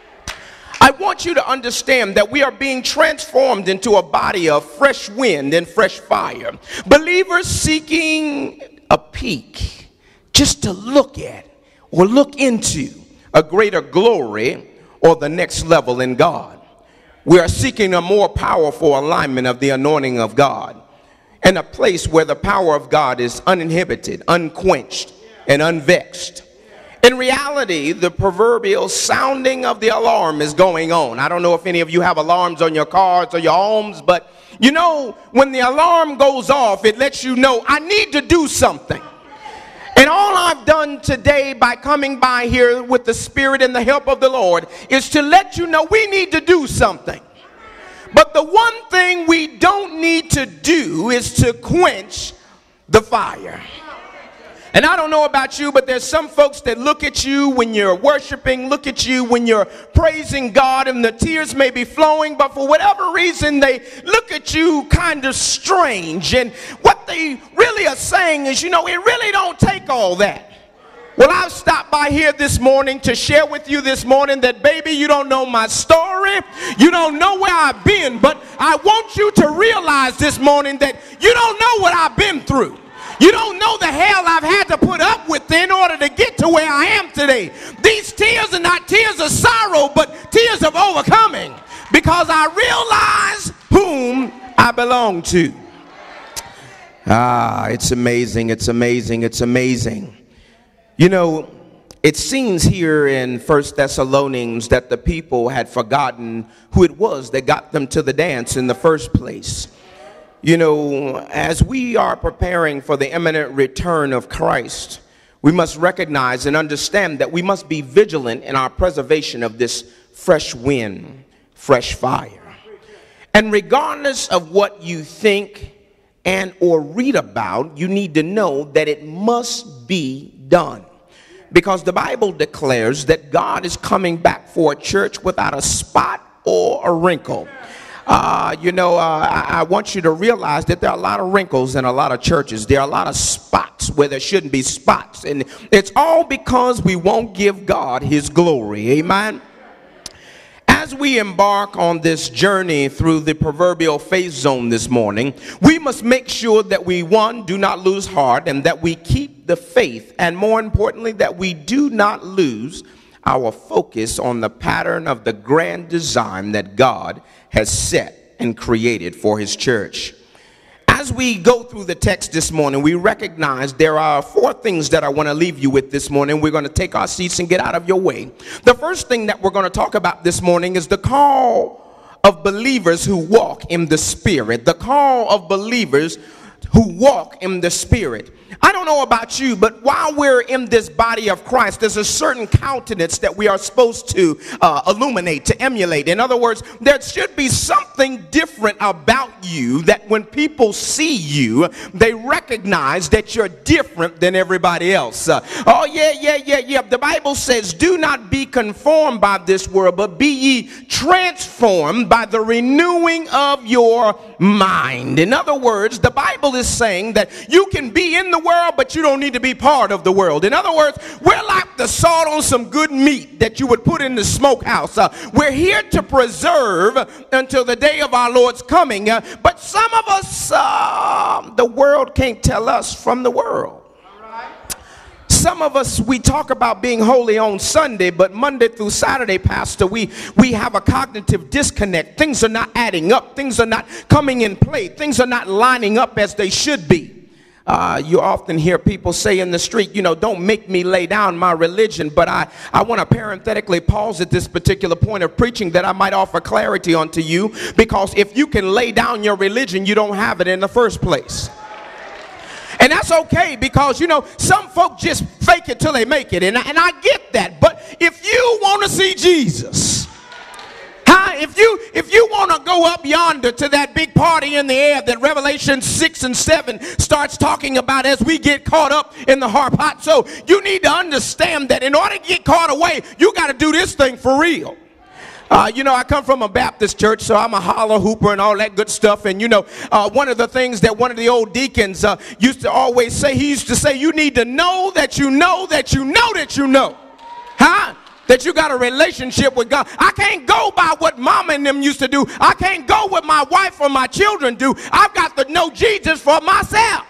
[SPEAKER 13] I want you to understand that we are being transformed into a body of fresh wind and fresh fire. Believers seeking a peek, just to look at or look into a greater glory or the next level in God. We are seeking a more powerful alignment of the anointing of God. and a place where the power of God is uninhibited, unquenched, and unvexed. In reality, the proverbial sounding of the alarm is going on. I don't know if any of you have alarms on your cars or your homes, but you know, when the alarm goes off, it lets you know, I need to do something. And all I've done today by coming by here with the Spirit and the help of the Lord is to let you know we need to do something. But the one thing we don't need to do is to quench the fire. And I don't know about you, but there's some folks that look at you when you're worshiping, look at you when you're praising God, and the tears may be flowing, but for whatever reason, they look at you kind of strange. And what they really are saying is, you know, it really don't take all that. Well, I've stopped by here this morning to share with you this morning that, baby, you don't know my story. You don't know where I've been, but I want you to realize this morning that you don't know what I've been through. You don't know the hell I've had to put up with in order to get to where I am today. These tears are not tears of sorrow, but tears of overcoming, because I realize whom I belong to. Ah, it's amazing, it's amazing, it's amazing. You know, it seems here in First Thessalonians that the people had forgotten who it was that got them to the dance in the first place. You know, as we are preparing for the imminent return of Christ, we must recognize and understand that we must be vigilant in our preservation of this fresh wind, fresh fire. And regardless of what you think and or read about, you need to know that it must be done. Because the Bible declares that God is coming back for a church without a spot or a wrinkle. Uh, you know, uh, I, I want you to realize that there are a lot of wrinkles in a lot of churches. There are a lot of spots where there shouldn't be spots. And it's all because we won't give God his glory. Amen. As we embark on this journey through the proverbial faith zone this morning, we must make sure that we, one, do not lose heart, and that we keep the faith. And more importantly, that we do not lose our focus on the pattern of the grand design that God has set and created for his church. As we go through the text this morning, we recognize there are four things that I want to leave you with this morning. We're going to take our seats and get out of your way. The first thing that we're going to talk about this morning is the call of believers who walk in the Spirit. The call of believers who walk in the Spirit. I don't know about you, but while we're in this body of Christ, there's a certain countenance that we are supposed to uh, illuminate, to emulate. In other words, there should be something different about you that when people see you, they recognize that you're different than everybody else. Uh, oh, yeah, yeah, yeah, yeah. The Bible says, do not be conformed by this world, but be ye transformed by the renewing of your mind. In other words, the Bible is saying that you can be in the world, but you don't need to be part of the world. In other words, we're like the salt on some good meat that you would put in the smokehouse. Uh, we're here to preserve until the day of our Lord's coming. Uh, but some of us, uh, the world can't tell us from the world. Some of us, we talk about being holy on Sunday, but Monday through Saturday, Pastor, we, we have a cognitive disconnect. Things are not adding up. Things are not coming in play. Things are not lining up as they should be. Uh, you often hear people say in the street, you know, don't make me lay down my religion. But I, I want to parenthetically pause at this particular point of preaching that I might offer clarity onto you. Because if you can lay down your religion, you don't have it in the first place. And that's okay, because, you know, some folk just fake it till they make it. And, and I get that. But if you want to see Jesus, huh, if you, if you want to go up yonder to that big party in the air that Revelation six and seven starts talking about as we get caught up in the harp hot, so you need to understand that in order to get caught away, you got to do this thing for real. Uh, you know, I come from a Baptist church, so I'm a holler hooper and all that good stuff. And, you know, uh, one of the things that one of the old deacons uh, used to always say, he used to say, you need to know that you know that you know that you know. Huh? That you got a relationship with God. I can't go by what mama and them used to do. I can't go what my wife or my children do. I've got to know Jesus for myself.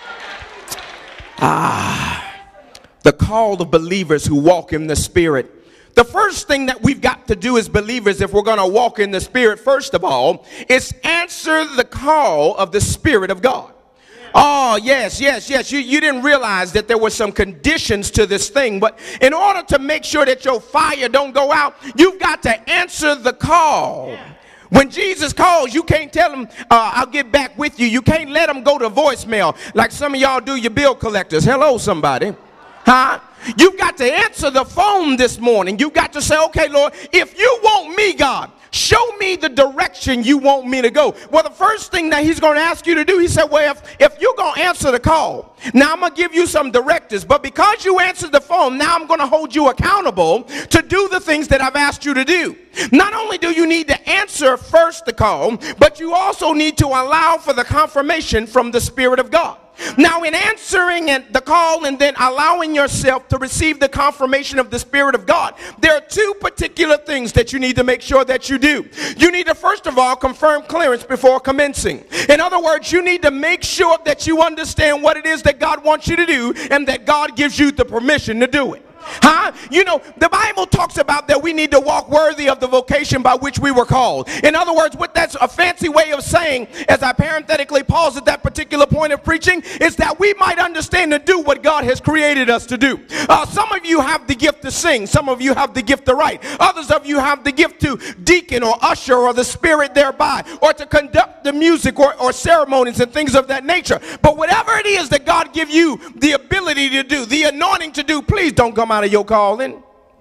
[SPEAKER 13] Ah, the call of believers who walk in the Spirit. The first thing that we've got to do as believers, if we're going to walk in the Spirit, first of all, is answer the call of the Spirit of God. Oh, yes, yes, yes. You, you didn't realize that there were some conditions to this thing. But in order to make sure that your fire don't go out, you've got to answer the call. When Jesus calls, you can't tell him, uh, I'll get back with you. You can't let him go to voicemail like some of y'all do your bill collectors. Hello, somebody. Huh? You've got to answer the phone this morning. You've got to say, okay, Lord, if you want me, God, show me the direction you want me to go. Well, the first thing that he's going to ask you to do, he said, well, if, if you're going to answer the call, now I'm going to give you some directives. But because you answered the phone, now I'm going to hold you accountable to do the things that I've asked you to do. Not only do you need to answer first the call, but you also need to allow for the confirmation from the Spirit of God. Now, in answering the call and then allowing yourself to receive the confirmation of the Spirit of God, there are two particular things that you need to make sure that you do. You need to, first of all, confirm clearance before commencing. In other words, you need to make sure that you understand what it is that God wants you to do and that God gives you the permission to do it. Huh? You know, the Bible talks about that we need to walk worthy of the vocation by which we were called. In other words, what that's a fancy way of saying, as I parenthetically pause at that particular point of preaching, is that we might understand to do what God has created us to do. Uh, some of you have the gift to sing. Some of you have the gift to write. Others of you have the gift to deacon or usher or the Spirit thereby, or to conduct the music or, or ceremonies and things of that nature. But whatever it is that God give you the ability to do, the anointing to do, please don't come out of your calling.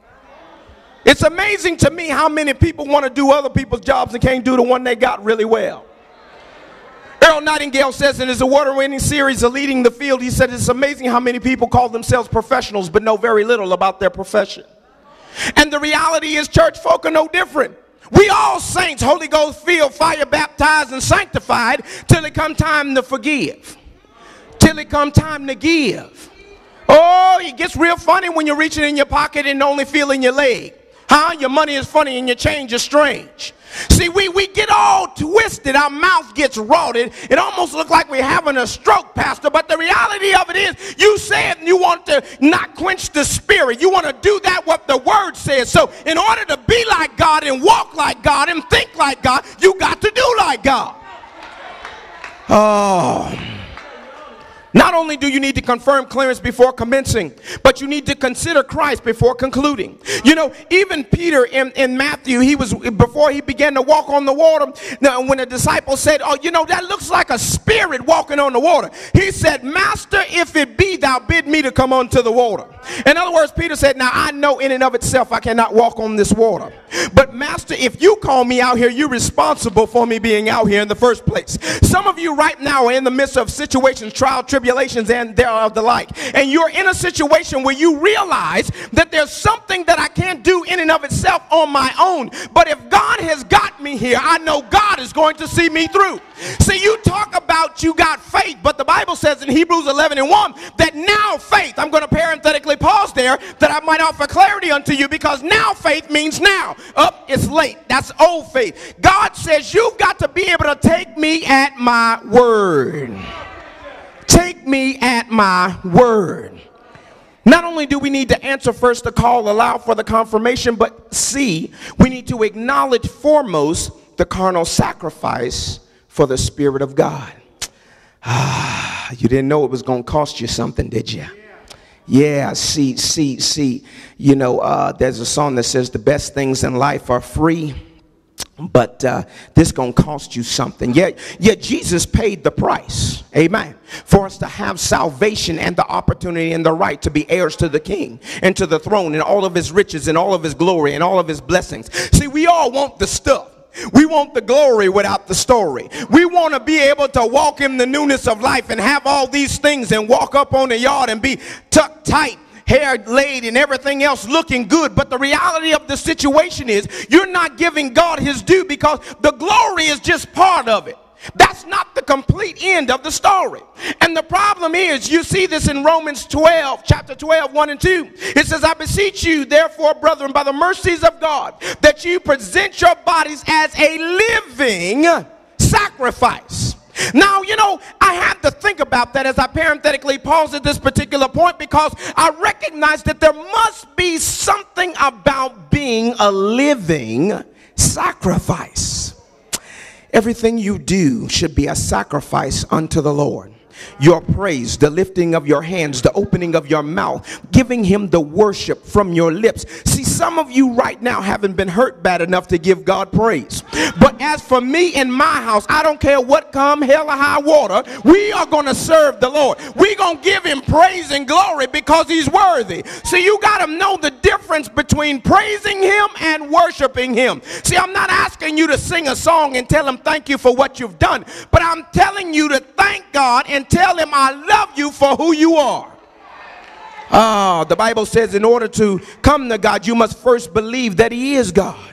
[SPEAKER 13] It's amazing to me how many people want to do other people's jobs and can't do the one they got really well. Earl Nightingale says in his award-winning series of Leading the Field, he said it's amazing how many people call themselves professionals but know very little about their profession. And the reality is church folk are no different. We all saints, Holy Ghost filled, fire baptized and sanctified till it come time to forgive. Till it come time to give. Oh, it gets real funny when you're reaching in your pocket and only feeling your leg. Huh? Your money is funny and your change is strange. See, we, we get all twisted. Our mouth gets rotted. It almost looks like we're having a stroke, Pastor. But the reality of it is, you said you want to not quench the Spirit. You want to do that what the Word says. So in order to be like God and walk like God and think like God, you got to do like God. Oh. Not only do you need to confirm clearance before commencing, but you need to consider Christ before concluding. You know, even Peter in, in Matthew, he was, before he began to walk on the water, now when the disciples said, oh, you know, that looks like a spirit walking on the water. He said, Master, if it be thou, bid me to come onto the water. In other words, Peter said, now I know in and of itself I cannot walk on this water. But Master, if you call me out here, you're responsible for me being out here in the first place. Some of you right now are in the midst of situations, trial, tribulations, and thereof the like. And you're in a situation where you realize that there's something that I can't do in and of itself on my own. But if God has got me here, I know God is going to see me through. See, you talk about you got faith, but the Bible says in Hebrews eleven and one that now faith, I'm going to parenthetically pause there that I might offer clarity unto you, because now faith means now. Up, it's late. That's old faith. God says you've got to be able to take me at my word. Take me at my word. Not only do we need to answer first the call, allow for the confirmation, but C, we need to acknowledge foremost the carnal sacrifice for the Spirit of God. Ah, you didn't know it was going to cost you something, did you? Yeah, see, see, see, you know, uh, there's a song that says the best things in life are free, but uh, this going to cost you something. Yet, yet Jesus paid the price, amen, for us to have salvation and the opportunity and the right to be heirs to the King and to the throne and all of his riches and all of his glory and all of his blessings. See, we all want the stuff. We want the glory without the story. We want to be able to walk in the newness of life and have all these things and walk up on the yard and be tucked tight, hair laid, and everything else looking good. But the reality of the situation is you're not giving God his due, because the glory is just part of it. That's not the complete end of the story. And the problem is, you see this in Romans twelve, chapter twelve, one and two. It says, I beseech you, therefore, brethren, by the mercies of God, that you present your bodies as a living sacrifice. Now, you know, I had to think about that as I parenthetically pause at this particular point, because I recognize that there must be something about being a living sacrifice. Everything you do should be a sacrifice unto the Lord. your praise, the lifting of your hands, the opening of your mouth, giving him the worship from your lips. See, some of you right now haven't been hurt bad enough to give God praise. But as for me and my house, I don't care what come, hell or high water, we are going to serve the Lord. We're going to give him praise and glory because he's worthy. See, you got to know the difference between praising him and worshiping him. See, I'm not asking you to sing a song and tell him thank you for what you've done, but I'm telling you to thank God and tell him I love you for who you are. Ah, the Bible says in order to come to God, you must first believe that he is God.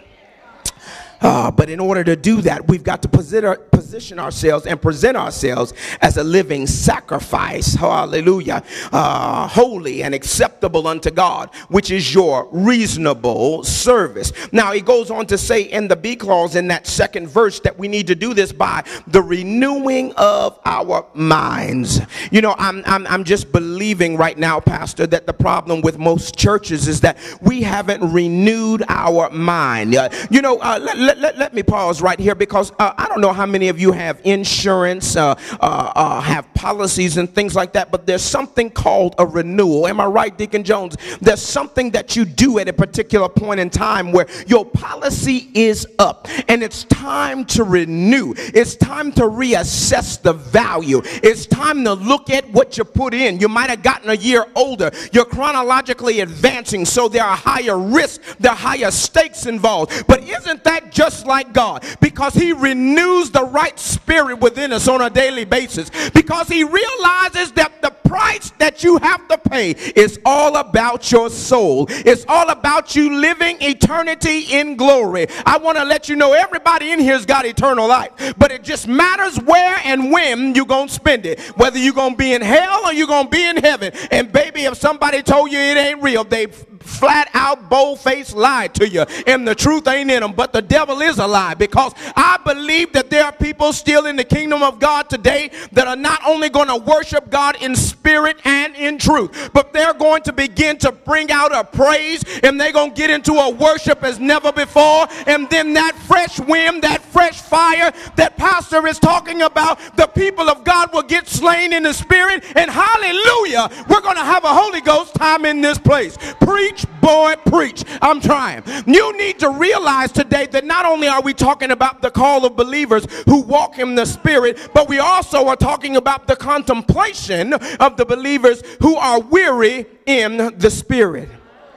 [SPEAKER 13] Uh, but in order to do that, we've got to position ourselves and present ourselves as a living sacrifice, hallelujah, uh, holy and acceptable unto God, which is your reasonable service. Now, he goes on to say in the B clause in that second verse that we need to do this by the renewing of our minds. You know, I'm, I'm, I'm just believing right now, Pastor, that the problem with most churches is that we haven't renewed our mind. Uh, you know, uh, let, let Let, let me pause right here because uh, I don't know how many of you have insurance, uh, uh, uh, have policies and things like that, but there's something called a renewal. Am I right, Deacon Jones? There's something that you do at a particular point in time where your policy is up and it's time to renew. It's time to reassess the value. It's time to look at what you put in. You might have gotten a year older. You're chronologically advancing, so there are higher risks, there are higher stakes involved. But isn't that just Just like God, because he renews the right spirit within us on a daily basis, because he realizes that the price that you have to pay is all about your soul. It's all about you living eternity in glory. I want to let you know everybody in here has got eternal life, but it just matters where and when you're going to spend it, whether you're going to be in hell or you're going to be in heaven. And baby, if somebody told you it ain't real, they flat out bold-faced lied to you, and the truth ain't in them. But the devil is a lie, because I believe that there are people still in the kingdom of God today that are not only going to worship God in spirit and in truth, but they're going to begin to bring out a praise, and they're going to get into a worship as never before. And then that fresh wind, that fresh fire that Pastor is talking about, the people of God will get slain in the spirit, and hallelujah, we're going to have a Holy Ghost time in this place. Preach, boy, preach. I'm trying. You need to realize today that not only are we talking about the call of believers who walk in the spirit, but we also are talking about the contemplation of the believers who are weary in the spirit.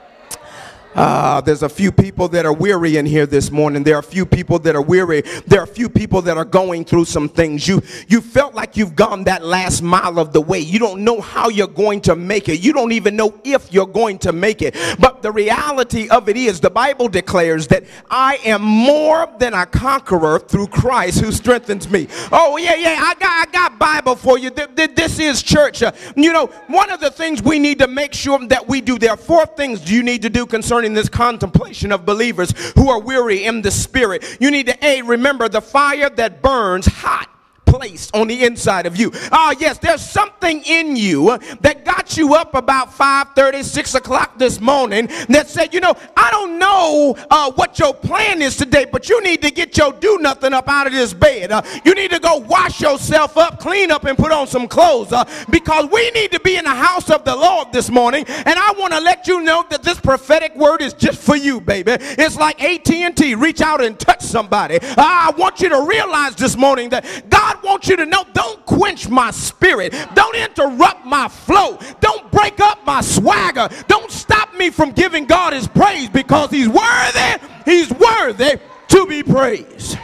[SPEAKER 13] Uh, there's a few people that are weary in here this morning. There are a few people that are weary. There are a few people that are going through some things. You, you felt like you've gone that last mile of the way. You don't know how you're going to make it. You don't even know if you're going to make it. But the reality of it is, the Bible declares that I am more than a conqueror through Christ who strengthens me. Oh, yeah, yeah, I got, I got Bible for you. This is church. Uh, you know, one of the things we need to make sure that we do, there are four things you need to do concerning this contemplation of believers who are weary in the spirit. You need to, A, remember the fire that burns hot placed on the inside of you. Ah, yes, there's something in you that got you up about five thirty, six o'clock this morning that said, you know, I don't know uh, what your plan is today, but you need to get your do nothing up out of this bed. Uh, you need to go wash yourself up, clean up, and put on some clothes, uh, because we need to be in the house of the Lord this morning. And I want to let you know that this prophetic word is just for you, baby. It's like A T and T. Reach out and touch somebody. Uh, I want you to realize this morning that God wants you to know, don't quench my spirit. Don't interrupt my flow. Don't break up my swagger. Don't stop me from giving God his praise, because he's worthy. He's worthy to be praised.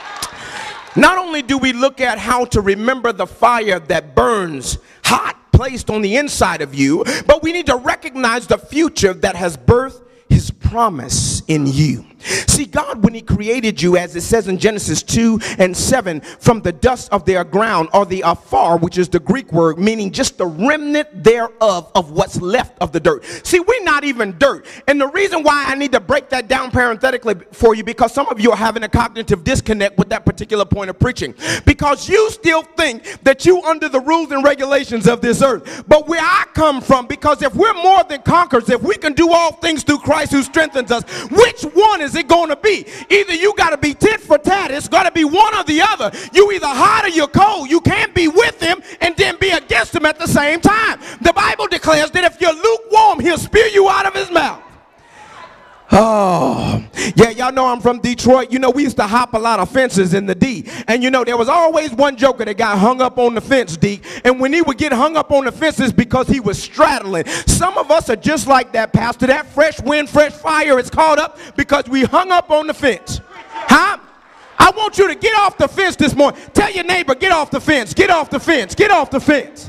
[SPEAKER 13] Not only do we look at how to remember the fire that burns hot placed on the inside of you, but we need to recognize the future that has birthed his promise in you. See, God, when he created you, as it says in Genesis two and seven, from the dust of their ground, or the afar, which is the Greek word, meaning just the remnant thereof of what's left of the dirt. See, we're not even dirt. And the reason why I need to break that down parenthetically for you, because some of you are having a cognitive disconnect with that particular point of preaching, because you still think that you under the rules and regulations of this earth. But where I come from, because if we're more than conquerors, if we can do all things through Christ who strengthens us, which one is
[SPEAKER 14] is it going to be? Either you got to be tit for tat. It's got to be one or the other. You either hot or you're cold. You can't be with him and then be against him at the same time. The Bible declares that if you're lukewarm, he'll spew you out of his mouth. Oh, yeah, y'all know I'm from Detroit. You know, we used to hop a lot of fences in the D. And you know, there was always one joker that got hung up on the fence, D. And when he would get hung up on the fences because he was straddling. Some of us are just like that, Pastor. That fresh wind, fresh fire is caught up because we hung up on the fence. Huh? I want you to get off the fence this morning. Tell your neighbor, get off the fence, get off the fence, get off the fence.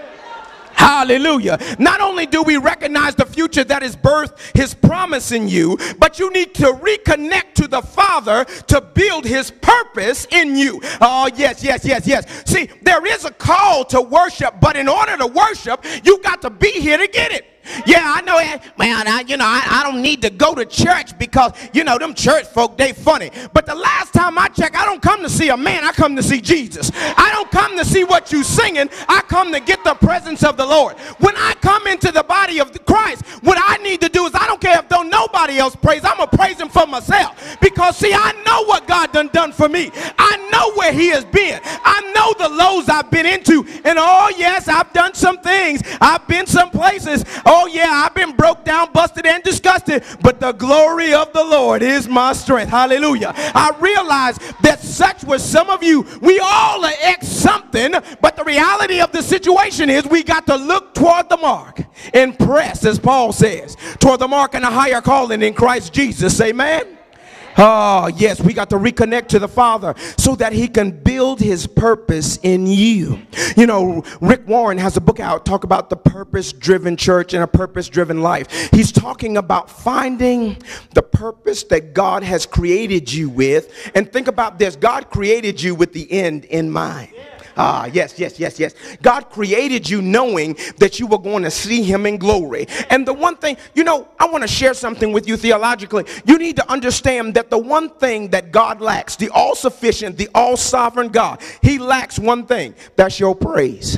[SPEAKER 14] Hallelujah. Not only do we recognize the future that is birth, his promise in you, but you need to reconnect to the Father to build his purpose in you. Oh, yes, yes, yes, yes. See, there is a call to worship, but in order to worship, you got to be here to get it. Yeah, I know it. Man, I, you know, I, I don't need to go to church because, you know, them church folk, they funny. But the last time I checked, I don't come to see a man. I come to see Jesus. I don't come to see what you singing. I come to get the presence of the Lord. When I come into the body of Christ, what I need to do is I don't care if don't nobody else praise. I'm going to praise him for myself. Because, see, I know what God done done for me. I know where he has been. I know the lows I've been into. And, oh, yes, I've done some things. I've been some places. Oh, yeah, I've been broke down, busted, and disgusted, but the glory of the Lord is my strength. Hallelujah. I realize that such was some of you. We all are ex something, but the reality of the situation is we got to look toward the mark and press, as Paul says, toward the mark and a higher calling in Christ Jesus. Amen. Oh, yes, we got to reconnect to the Father so that he can build his purpose in you. You know, Rick Warren has a book out, talk about the purpose-driven church and a purpose-driven life. He's talking about finding the purpose that God has created you with. And think about this. God created you with the end in mind. Ah, yes, yes, yes, yes. God created you knowing that you were going to see him in glory. And the one thing, you know, I want to share something with you theologically. You need to understand that the one thing that God lacks, the all-sufficient, the all-sovereign God, he lacks one thing. That's your praise.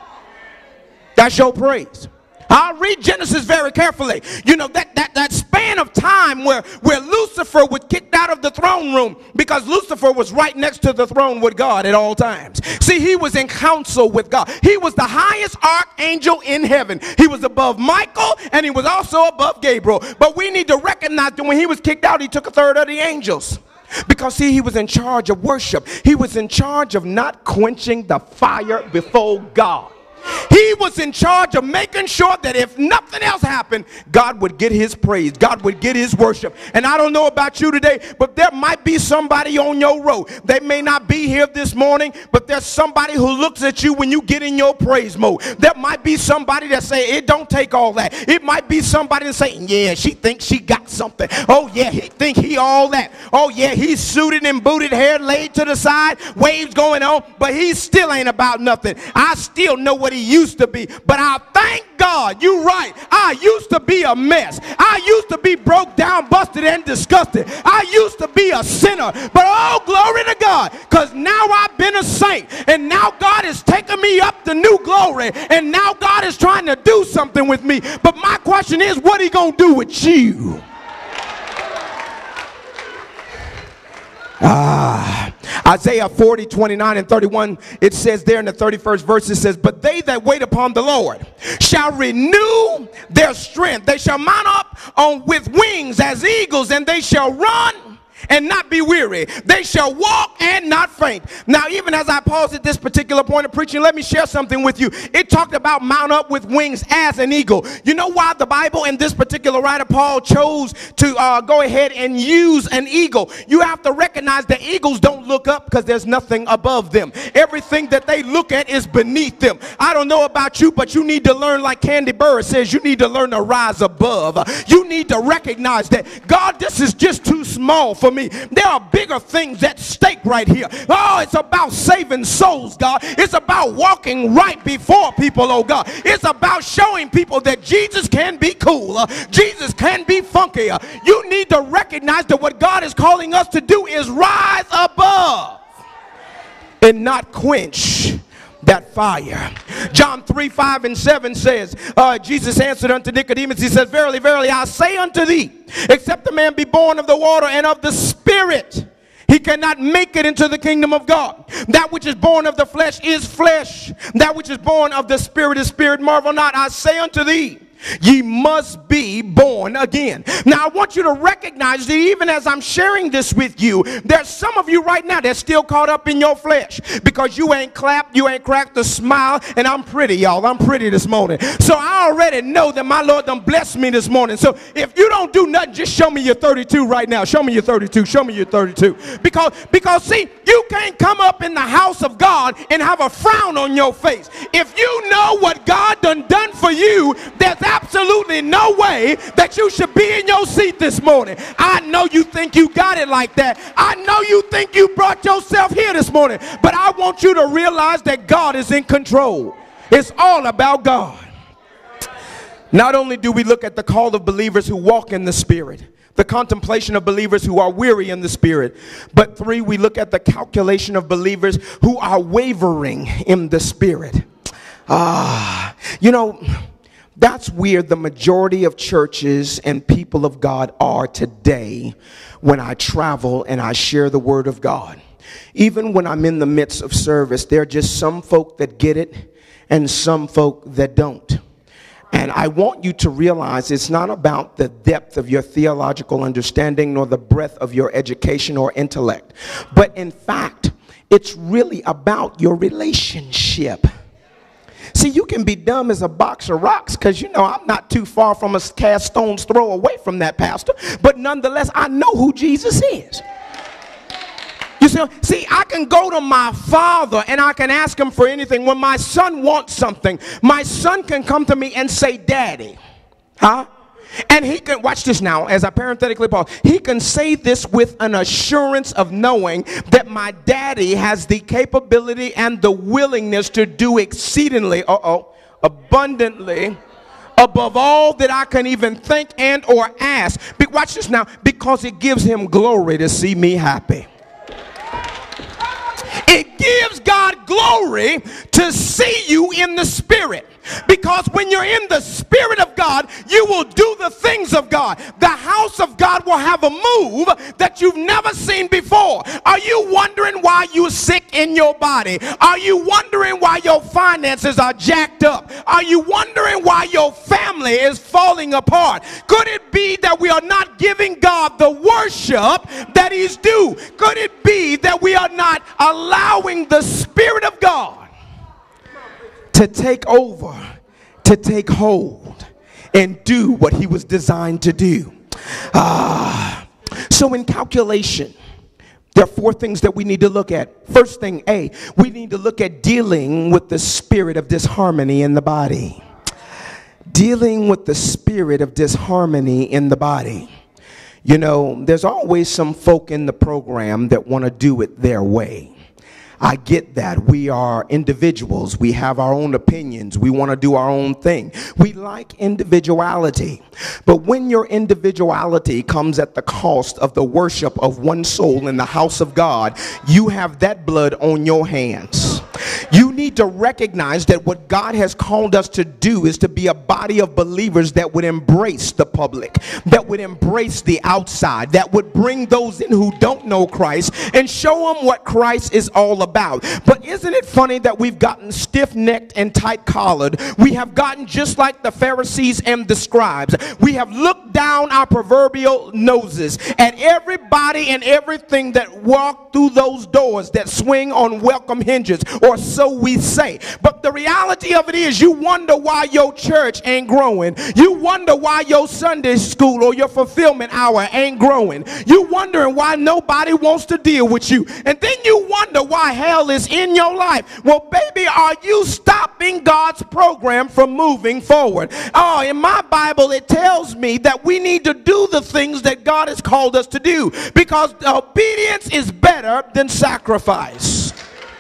[SPEAKER 14] That's your praise. I'll read Genesis very carefully. You know, that, that, that span of time where, where Lucifer was kicked out of the throne room because Lucifer was right next to the throne with God at all times. See, he was in counsel with God. He was the highest archangel in heaven. He was above Michael and he was also above Gabriel. But we need to recognize that when he was kicked out, he took a third of the angels. Because, see, he was in charge of worship. He was in charge of not quenching the fire before God. He was in charge of making sure that if nothing else happened, God would get his praise. God would get his worship. And I don't know about you today, but there might be somebody on your road. They may not be here this morning, but there's somebody who looks at you when you get in your praise mode. There might be somebody that say, it don't take all that. It might be somebody that say, yeah, she thinks she got something. Oh, yeah, he think he all that. Oh, yeah, he's suited and booted, hair laid to the side, waves going on, but he still ain't about nothing. I still know what he used to be, but I thank God. You're right. I used to be a mess. I used to be broke down, busted, and disgusted. I used to be a sinner, but oh, glory to God, because now I've been a saint, and now God is taking me up to new glory, and now God is trying to do something with me. But my question is, what he gonna do with you? Ah, Isaiah forty, twenty-nine and thirty-one, it says there in the thirty-first verse, it says, but they that wait upon the Lord shall renew their strength. They shall mount up on with wings as eagles, and they shall run and not be weary. They shall walk and not faint. Now, even as I pause at this particular point of preaching, let me share something with you. It talked about mount up with wings as an eagle. You know why the Bible and this particular writer, Paul, chose to uh, go ahead and use an eagle? You have to recognize that eagles don't look up because there's nothing above them. Everything that they look at is beneath them. I don't know about you, but you need to learn, like Candy Burr says, you need to learn to rise above. You need to recognize that, God, this is just too small for me. There are bigger things at stake right here. Oh, it's about saving souls, God. It's about walking right before people, oh God. It's about showing people that Jesus can be cool. Uh, Jesus can be funky. Uh, you need to recognize that what God is calling us to do is rise above and not quench that fire. John three, five, and seven says, uh, Jesus answered unto Nicodemus, he says, verily, verily, I say unto thee, except a man be born of the water and of the Spirit, he cannot make it into the kingdom of God. That which is born of the flesh is flesh. That which is born of the Spirit is spirit. Marvel not, I say unto thee, ye must be born again. Now I want you to recognize that even as I'm sharing this with you, there's some of you right now that's still caught up in your flesh because you ain't clapped, you ain't cracked a smile, and I'm pretty, y'all. I'm pretty this morning. So I already know that my Lord done blessed me this morning. So if you don't do nothing, just show me your thirty-two right now. Show me your thirty-two. Show me your thirty-two. Because, because see, you can't come up in the house of God and have a frown on your face. If you know what God done done for you, there's absolutely no way that you should be in your seat this morning. I know you think you got it like that. I know you think you brought yourself here this morning. But I want you to realize that God is in control. It's all about God. Not only do we look at the call of believers who walk in the Spirit, the contemplation of believers who are weary in the Spirit, but three, we look at the calculation of believers who are wavering in the Spirit. Ah, you know, that's where the majority of churches and people of God are today when I travel and I share the word of God. Even when I'm in the midst of service, there are just some folk that get it and some folk that don't. And I want you to realize it's not about the depth of your theological understanding nor the breadth of your education or intellect. But in fact, it's really about your relationship. See, you can be dumb as a box of rocks because, you know, I'm not too far from a cast stone's throw away from that, pastor. But nonetheless, I know who Jesus is. You see, see, I can go to my father and I can ask him for anything. When my son wants something, my son can come to me and say, Daddy. Huh? And he can, watch this now, as I parenthetically pause, he can say this with an assurance of knowing that my daddy has the capability and the willingness to do exceedingly, uh-oh, abundantly, above all that I can even think and or ask. But watch this now, because it gives him glory to see me happy. It gives God glory to see you in the Spirit. Because when you're in the Spirit of God, you will do the things of God. The house of God will have a move that you've never seen before. Are you wondering why you're sick in your body? Are you wondering why your finances are jacked up? Are you wondering why your family is falling apart? Could it be that we are not giving God the worship that He's due? Could it be that we are not allowing the Spirit of God to take over, to take hold, and do what He was designed to do? Ah, so in calculation, there are four things that we need to look at. First thing, A, we need to look at dealing with the spirit of disharmony in the body. Dealing with the spirit of disharmony in the body. You know, there's always some folk in the program that want to do it their way. I get that. We are individuals. We have our own opinions. We want to do our own thing. We like individuality. But when your individuality comes at the cost of the worship of one soul in the house of God, you have that blood on your hands. You need to recognize that what God has called us to do is to be a body of believers that would embrace the public, that would embrace the outside, that would bring those in who don't know Christ and show them what Christ is all about. But isn't it funny that we've gotten stiff-necked and tight-collared? We have gotten just like the Pharisees and the scribes. We have looked down our proverbial noses at everybody and everything that walk through those doors that swing on welcome hinges, or so we say. But the reality of it is, you wonder why your church ain't growing. You wonder why your Sunday school or your fulfillment hour ain't growing. You wondering why nobody wants to deal with you. And then you wonder why hell is in your life. Well, baby, are you stopping God's program from moving forward? Oh, in my Bible, it tells me that we need to do the things that God has called us to do, because obedience is better than sacrifice.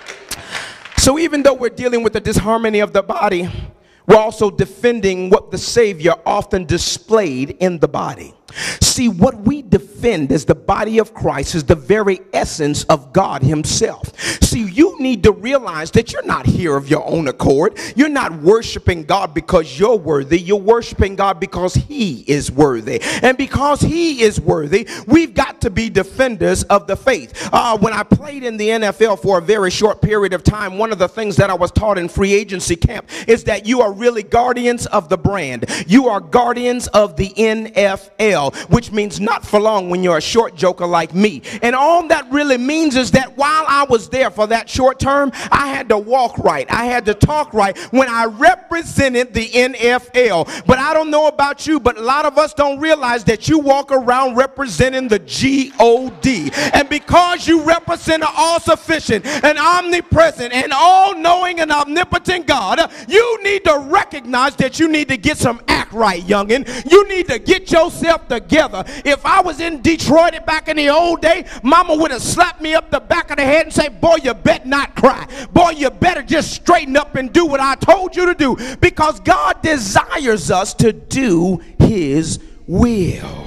[SPEAKER 14] So even though we're dealing with the disharmony of the body, we're also defending what the Savior often displayed in the body. See, what we defend as the body of Christ is the very essence of God himself. See, you need to realize that you're not here of your own accord. You're not worshiping God because you're worthy. You're worshiping God because he is worthy. And because he is worthy, we've got to be defenders of the faith. Uh, when I played in the N F L for a very short period of time, one of the things that I was taught in free agency camp is that you are really guardians of the brand. You are guardians of the N F L, which means not for long when you're a short joker like me. And all that really means is that while I was there for that short term, I had to walk right. I had to talk right when I represented the N F L. But I don't know about you, but a lot of us don't realize that you walk around representing the G O D. And because you represent an all-sufficient and omnipresent and all-knowing and omnipotent God, you need to recognize that you need to get some act right, youngin'. You need to get yourself together. If I was in Detroit back in the old day, mama would have slapped me up the back of the head and say, boy, you better not cry. Boy, you better just straighten up and do what I told you to do, because God desires us to do his will.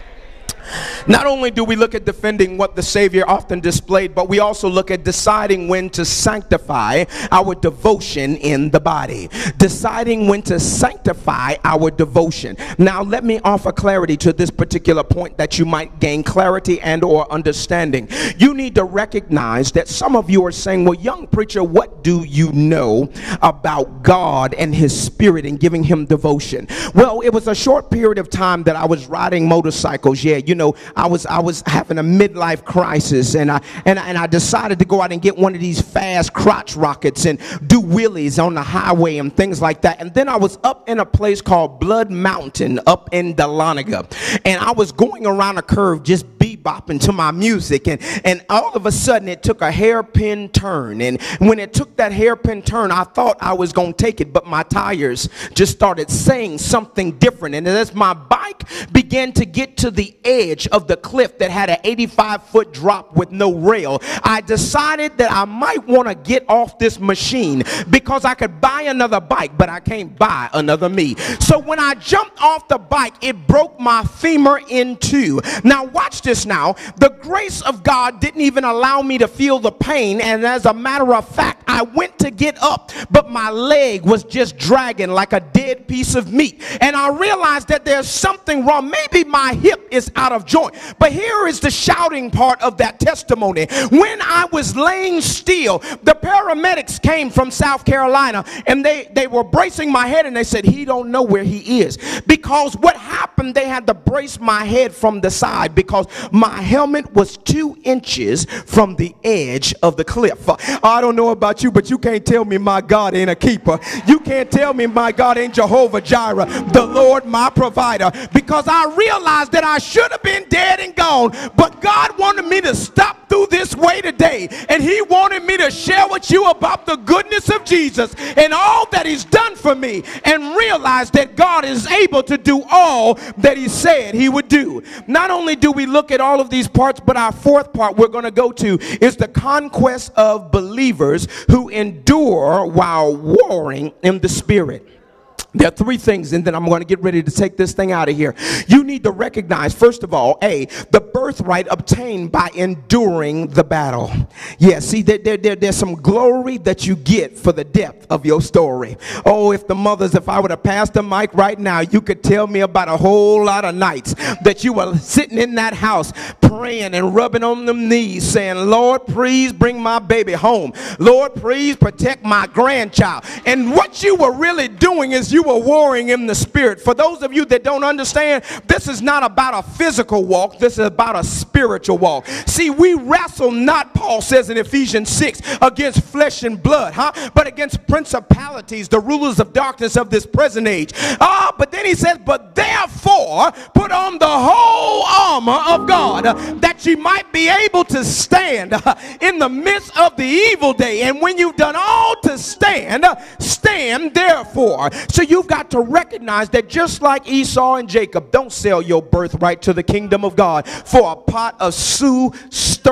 [SPEAKER 14] Not only do we look at defending what the Savior often displayed, but we also look at deciding when to sanctify our devotion in the body. Deciding when to sanctify our devotion. Now, let me offer clarity to this particular point that you might gain clarity and or understanding. You need to recognize that some of you are saying, well, young preacher, what do you know about God and his spirit and giving him devotion? Well, it was a short period of time that I was riding motorcycles. Yeah, you know, I was I was having a midlife crisis, and I and I, and I decided to go out and get one of these fast crotch rockets and do wheelies on the highway and things like that. And then I was up in a place called Blood Mountain up in Dahlonega, and I was going around a curve just bebopping to my music, and and all of a sudden it took a hairpin turn, and when it took that hairpin turn, I thought I was gonna take it, but my tires just started saying something different. And as my bike began to get to the edge of the cliff that had an eighty-five foot drop with no rail, I decided that I might want to get off this machine, because I could buy another bike, but I can't buy another me. So when I jumped off the bike, it broke my femur in two. Now watch this now. The grace of God didn't even allow me to feel the pain, and as a matter of fact, I went to get up, but my leg was just dragging like a dead piece of meat. And I realized that there's something wrong. Maybe my hip is out of joint. But here is the shouting part of that testimony. When I was laying still, the paramedics came from South Carolina, and they, they were bracing my head, and they said, he don't know where he is. Because what happened, they had to brace my head from the side because my helmet was two inches from the edge of the cliff. I don't know about you, but you can't tell me my God ain't a keeper. You can't tell me my God ain't Jehovah Jireh, the Lord my provider, because I realized that I should have been dead and gone, but God wanted me to stop through this way today, and he wanted me to share with you about the goodness of Jesus and all that he's done for me, and realize that God is able to do all that he said he would do. Not only do we look at all of these parts, but our fourth part we're going to go to is the conquest of believers who endure while warring in the spirit. There are three things, and then I'm going to get ready to take this thing out of here. You need to recognize, first of all, A, the birthright obtained by enduring the battle. Yeah, see, there, there, there, there's some glory that you get for the depth of your story. Oh, if the mothers, if I would have passed the mic right now, you could tell me about a whole lot of nights that you were sitting in that house praying and rubbing on them knees saying, Lord, please bring my baby home. Lord, please protect my grandchild. And what you were really doing is you were warring in the spirit. For those of you that don't understand, this is not about a physical walk. This is about a spiritual walk. See, we wrestle not, Paul says in Ephesians six, against flesh and blood, huh? But against principalities, the rulers of darkness of this present age. Ah, but then he says, but therefore put on the whole armor of God, uh, that you might be able to stand uh, in the midst of the evil day. And when you've done all to stand, uh, stand therefore. So you've got to recognize that just like Esau and Jacob, don't sell your birthright to the kingdom of God for a pot of stew, stir,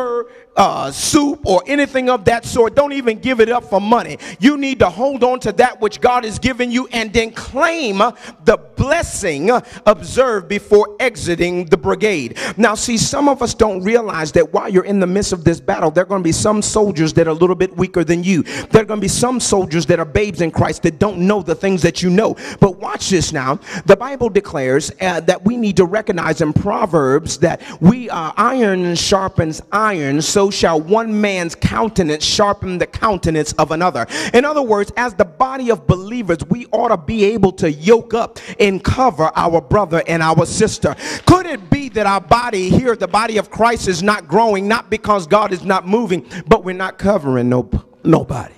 [SPEAKER 14] uh, soup or anything of that sort. Don't even give it up for money. You need to hold on to that which God has given you and then claim uh, the blessing uh, observed before exiting the brigade. Now, see, some of us don't realize that while you're in the midst of this battle, there are going to be some soldiers that are a little bit weaker than you. There are going to be some soldiers that are babes in Christ that don't know the things that you know. But watch this now. The Bible declares uh, that we need to recognize in Proverbs that we are iron sharpens iron, so shall one man's countenance sharpen the countenance of another. In other words, as the body of believers, we ought to be able to yoke up and cover our brother and our sister. Could it be that our body here, the body of Christ, is not growing, not because God is not moving, but we're not covering no, nobody?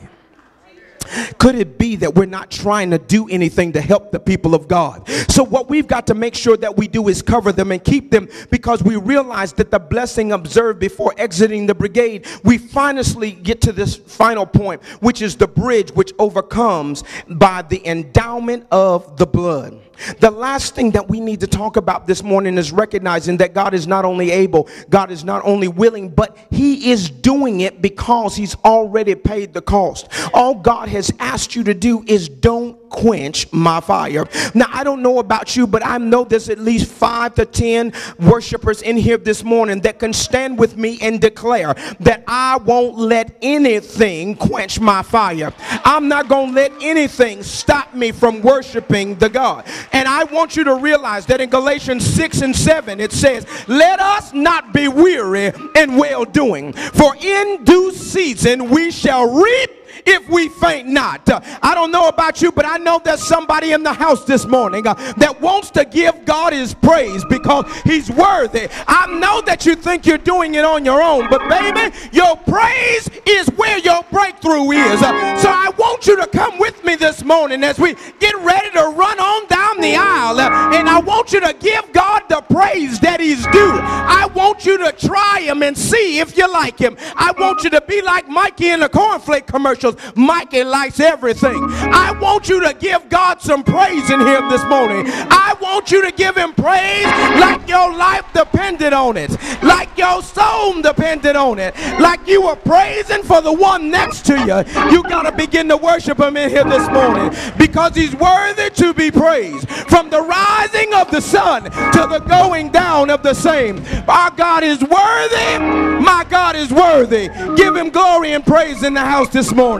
[SPEAKER 14] Could it be that we're not trying to do anything to help the people of God? So what we've got to make sure that we do is cover them and keep them, because we realize that the blessing observed before exiting the brigade, we finally get to this final point, which is the bridge which overcomes by the endowment of the blood. The last thing that we need to talk about this morning is recognizing that God is not only able, God is not only willing, but he is doing it because he's already paid the cost. All God has asked you to do is don't quench my fire. Now, I don't know about you, but I know there's at least five to ten worshipers in here this morning that can stand with me and declare that I won't let anything quench my fire. I'm not going to let anything stop me from worshiping the God. And I want you to realize that in Galatians six and seven, it says, let us not be weary in well-doing, for in due season we shall reap if we faint not. Uh, I don't know about you, but I know there's somebody in the house this morning uh, that wants to give God his praise because he's worthy. I know that you think you're doing it on your own, but baby, your praise is where your breakthrough is. Uh, so I want you to come with me this morning as we get ready to run on down the aisle, uh, and I want you to give God the praise that he's due. I want you to try him and see if you like him. I want you to be like Mikey in the cornflake commercial. Mikey likes everything. I want you to give God some praise in here this morning. I want you to give him praise like your life depended on it, like your soul depended on it, like you were praising for the one next to you. You got to begin to worship him in here this morning because he's worthy to be praised. From the rising of the sun to the going down of the same, our God is worthy. My God is worthy. Give him glory and praise in the house this morning.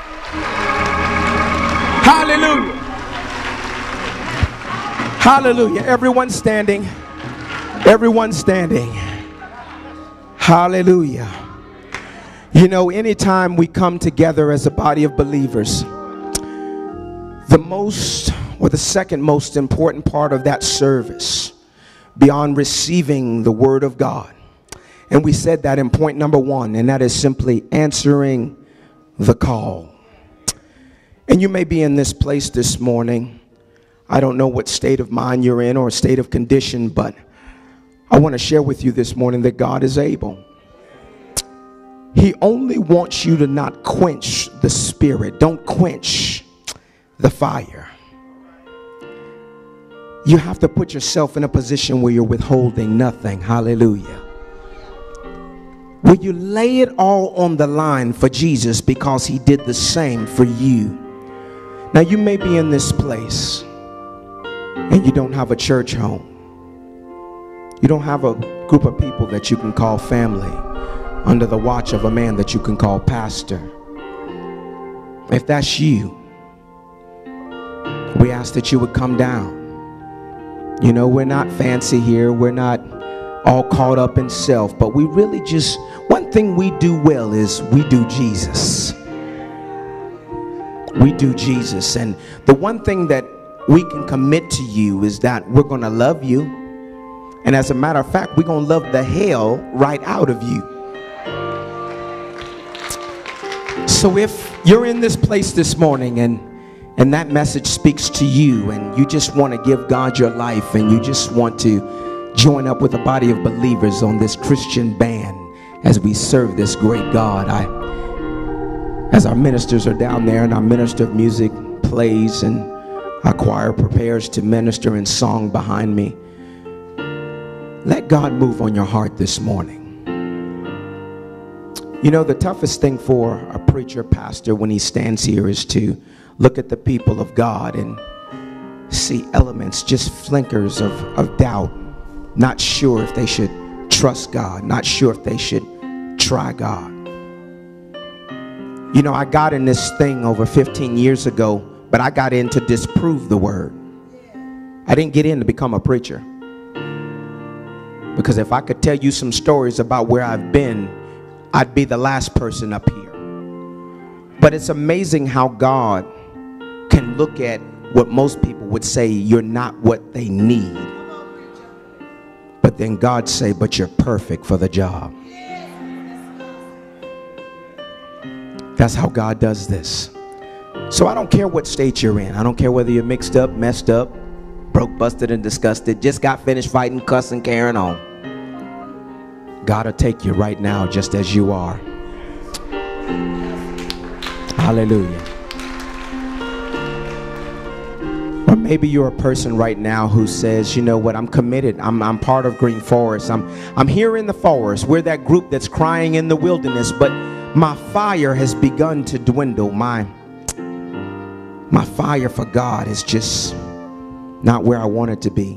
[SPEAKER 14] Hallelujah. Hallelujah. Everyone standing. Everyone standing. Hallelujah. You know, anytime we come together as a body of believers, the most or the second most important part of that service, beyond receiving the word of God, and we said that in point number one, and that is simply answering the call. And you may be in this place this morning. I don't know what state of mind you're in or state of condition, but I want to share with you this morning that God is able. He only wants you to not quench the spirit. Don't quench the fire. You have to put yourself in a position where you're withholding nothing. Hallelujah. Will you lay it all on the line for Jesus because he did the same for you? Now, you may be in this place and you don't have a church home. You don't have a group of people that you can call family under the watch of a man that you can call pastor. If that's you, we ask that you would come down. You know, we're not fancy here. We're not all caught up in self, but we really just, one thing we do well is we do Jesus. We do Jesus. And the one thing that we can commit to you is that we're going to love you. And as a matter of fact, we're going to love the hell right out of you. So if you're in this place this morning and and that message speaks to you and you just want to give God your life and you just want to join up with a body of believers on this Christian band as we serve this great God, I, as our ministers are down there and our minister of music plays and our choir prepares to minister in song behind me, let God move on your heart this morning.
[SPEAKER 13] You know, the toughest thing for a preacher, pastor, when he stands here is to look at the people of God and see elements, just flickers of, of doubt, not sure if they should trust God, not sure if they should try God. You know, I got in this thing over fifteen years ago, but I got in to disprove the word. I didn't get in to become a preacher. Because if I could tell you some stories about where I've been, I'd be the last person up here. But it's amazing how God can look at what most people would say you're not what they need. But then God say, but you're perfect for the job. That's how God does this. So I don't care what state you're in. I don't care whether you're mixed up, messed up, broke, busted, and disgusted, just got finished fighting, cussing, carrying on. God will take you right now just as you are. Hallelujah. Or maybe you're a person right now who says, you know what, I'm committed. I'm, I'm part of Green Forest. I'm, I'm here in the forest. We're that group that's crying in the wilderness, but my fire has begun to dwindle. My, my fire for God is just not where I want it to be.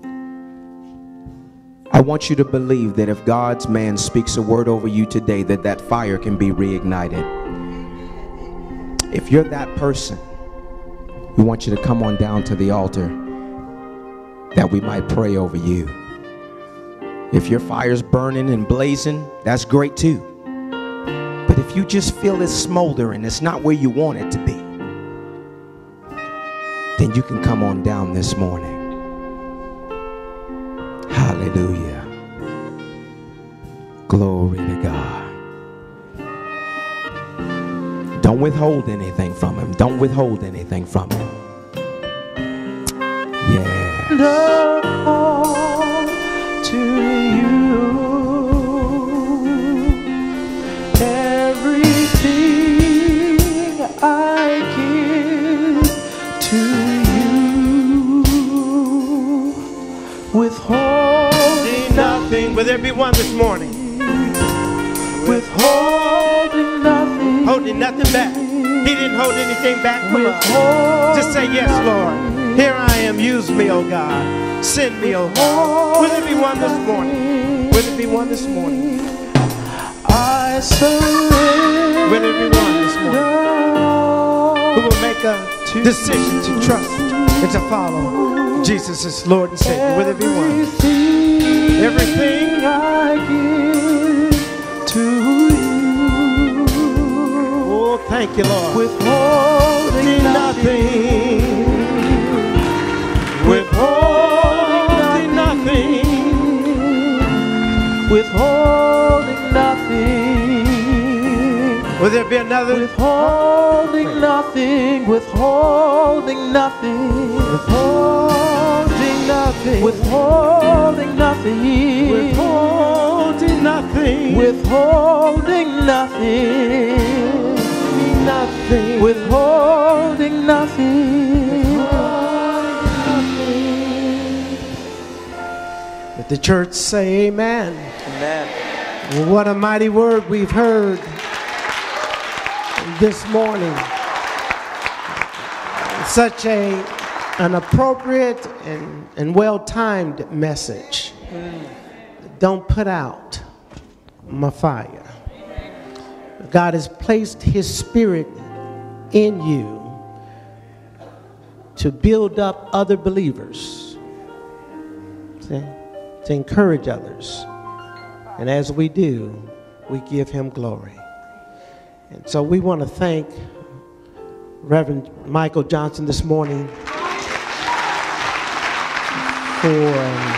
[SPEAKER 13] I want you to believe that if God's man speaks a word over you today, that that fire can be reignited. If you're that person, we want you to come on down to the altar that we might pray over you. If your fire's burning and blazing, that's great too. But if you just feel it's smoldering, it's not where you want it to be, then you can come on down this morning. Hallelujah. Glory to God. Don't withhold anything from him. Don't withhold anything from him. Yes.
[SPEAKER 5] Lord, to you everything I give to you, withholding nothing.
[SPEAKER 8] Will there be one this morning?
[SPEAKER 5] Withholding nothing.
[SPEAKER 8] Holding nothing back. He didn't hold anything back from us. Just say, yes, Lord. Here I am. Use me, oh God. Send me, oh God. Will there be one this morning? Will there be one this morning?
[SPEAKER 5] I surrender.
[SPEAKER 8] Will there be one this morning who will make a decision to trust and to follow Jesus as Lord and Savior? Will there be one? Everything
[SPEAKER 5] I give to you.
[SPEAKER 8] Oh, thank you, Lord.
[SPEAKER 5] Withholding nothing.
[SPEAKER 8] Withholding nothing.
[SPEAKER 5] Withholding nothing.
[SPEAKER 8] Will there be another?
[SPEAKER 5] Withholding nothing. Withholding nothing. Withholding nothing. Withholding nothing.
[SPEAKER 8] Withholding nothing.
[SPEAKER 5] Withholding nothing. Nothing. Withholding nothing.
[SPEAKER 8] Let the church say amen.
[SPEAKER 5] Amen.
[SPEAKER 8] Well, what a mighty word we've heard this morning. Such a an appropriate and, and well-timed message. Mm. Don't put out my fire. God has placed his spirit in you to build up other believers, see, to encourage others. And as we do, we give him glory. And so we want to thank Reverend Michael Johnson this morning for, um,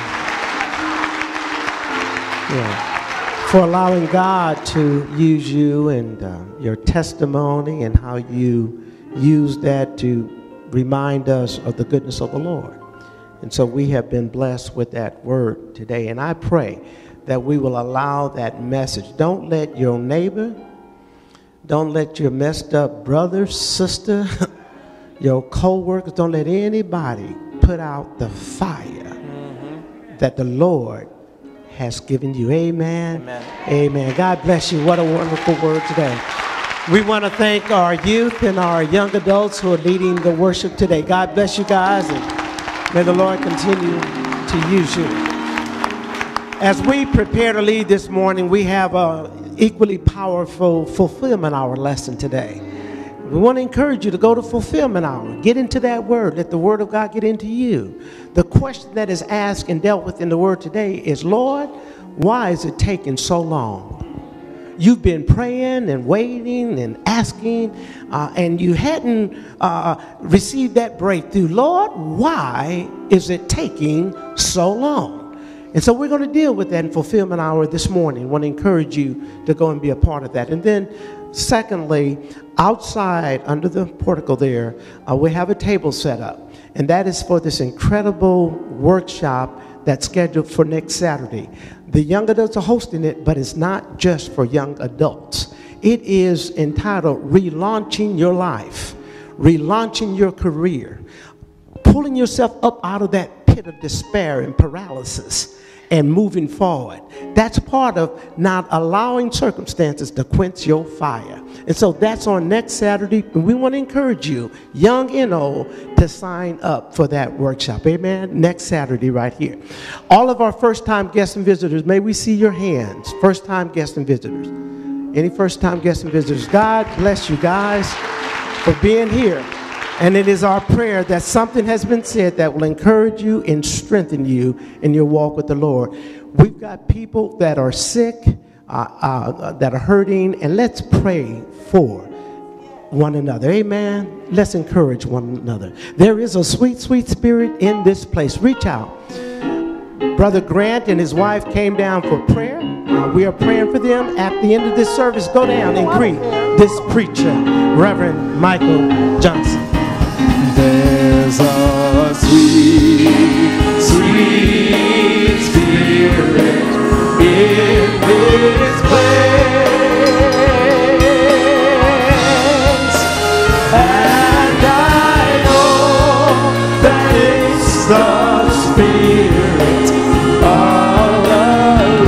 [SPEAKER 8] yeah, for allowing God to use you and uh, your testimony and how you use that to remind us of the goodness of the Lord. And so we have been blessed with that word today. And I pray that we will allow that message. Don't let your neighbor, don't let your messed up brother, sister, your co-workers, don't let anybody put out the fire mm-hmm. that the Lord
[SPEAKER 15] has given you. Amen. Amen. Amen. God bless you. What a wonderful word today. We want to thank our youth and our young adults who are leading the worship today. God bless you guys, and may the Lord continue to use you. As we prepare to lead this morning, we have an equally powerful fulfillment hour lesson today. We want to encourage you to go to fulfillment hour. Get into that word. Let the word of God get into you. The question that is asked and dealt with in the word today is, Lord, why is it taking so long? You've been praying and waiting and asking, uh, and you hadn't uh, received that breakthrough. Lord, why is it taking so long? And so we're going to deal with that in fulfillment hour this morning. I want to encourage you to go and be a part of that. And then secondly, outside under the portico there, uh, we have a table set up. And that is for this incredible workshop that's scheduled for next Saturday. The young adults are hosting it, but it's not just for young adults. It is entitled Relaunching Your Life, Relaunching Your Career, pulling yourself up out of that pit of despair and paralysis and moving forward. That's part of not allowing circumstances to quench your fire. And so that's on next Saturday. And we want to encourage you, young and old, to sign up for that workshop. Amen. Next Saturday right here. All of our first-time guests and visitors, may we see your hands. First-time guests and visitors. Any first-time guests and visitors? God bless you guys for being here. And it is our prayer that something has been said that will encourage you and strengthen you in your walk with the Lord. We've got people that are sick, uh, uh, that are hurting, and let's pray for one another. Amen. Let's encourage one another. There is a sweet, sweet spirit in this place. Reach out. Brother Grant and his wife came down for prayer. Uh, we are praying for them. At the end of this service, go down and greet this preacher, Reverend Michael Johnson.
[SPEAKER 5] There's a sweet, sweet spirit in this place, and I know that it's the Spirit of the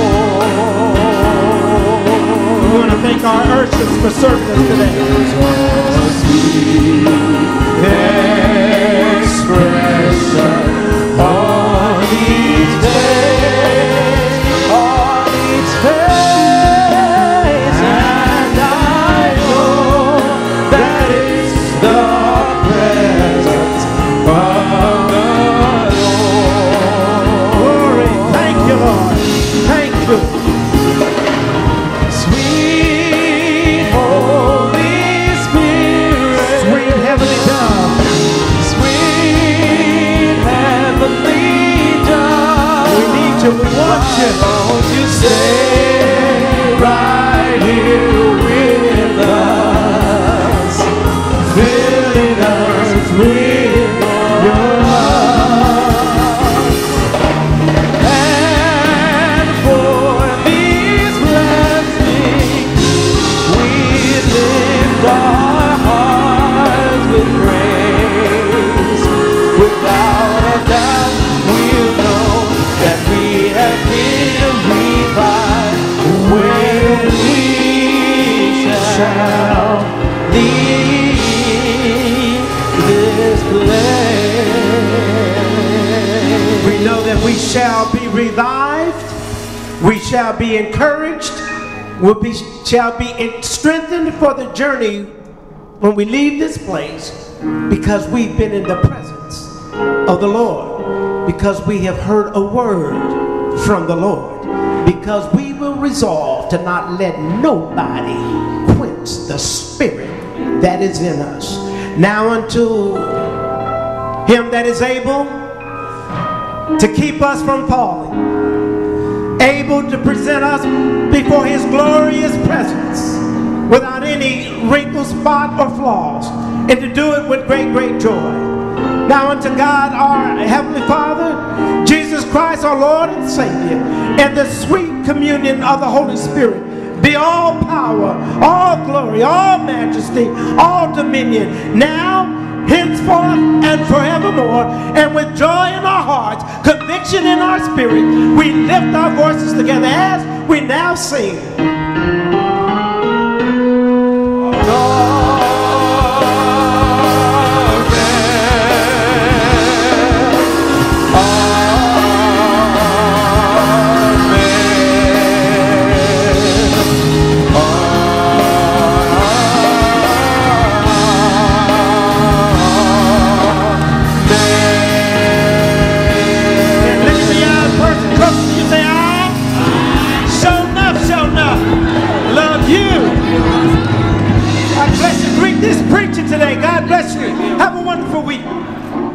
[SPEAKER 5] Lord.
[SPEAKER 15] We want to thank our ushers for serving us today.
[SPEAKER 5] There's a sweet expression on each face, on each face, and I know that it's the presence of the Lord.
[SPEAKER 15] Glory. Thank you, Lord. Thank you.
[SPEAKER 5] Sweet Holy Spirit,
[SPEAKER 15] sweet heavenly dove. We want you.
[SPEAKER 5] Won't you stay right here with us, filling us with your love, and for these blessings we lift our hearts with praise. Without a doubt, we'll know that we have been revived when we shall leave this place.
[SPEAKER 15] We know that we shall be revived, we shall be encouraged, we be, shall be strengthened for the journey when we leave this place, because we've been in the presence of the Lord, because we have heard a word from the Lord, because we will resolve to not let nobody quench the spirit that is in us. Now unto him that is able to keep us from falling, able to present us before his glorious presence without any wrinkle, spot, or flaws, and to do it with great, great joy. Now unto God our Heavenly Father, Jesus Christ our Lord and Savior, and the sweet communion of the Holy Spirit, be all power, all glory, all majesty, all dominion, now henceforth and forevermore. And with joy in our hearts, conviction in our spirit, we lift our voices together as we now sing. This preacher today. God bless you. Have a wonderful week.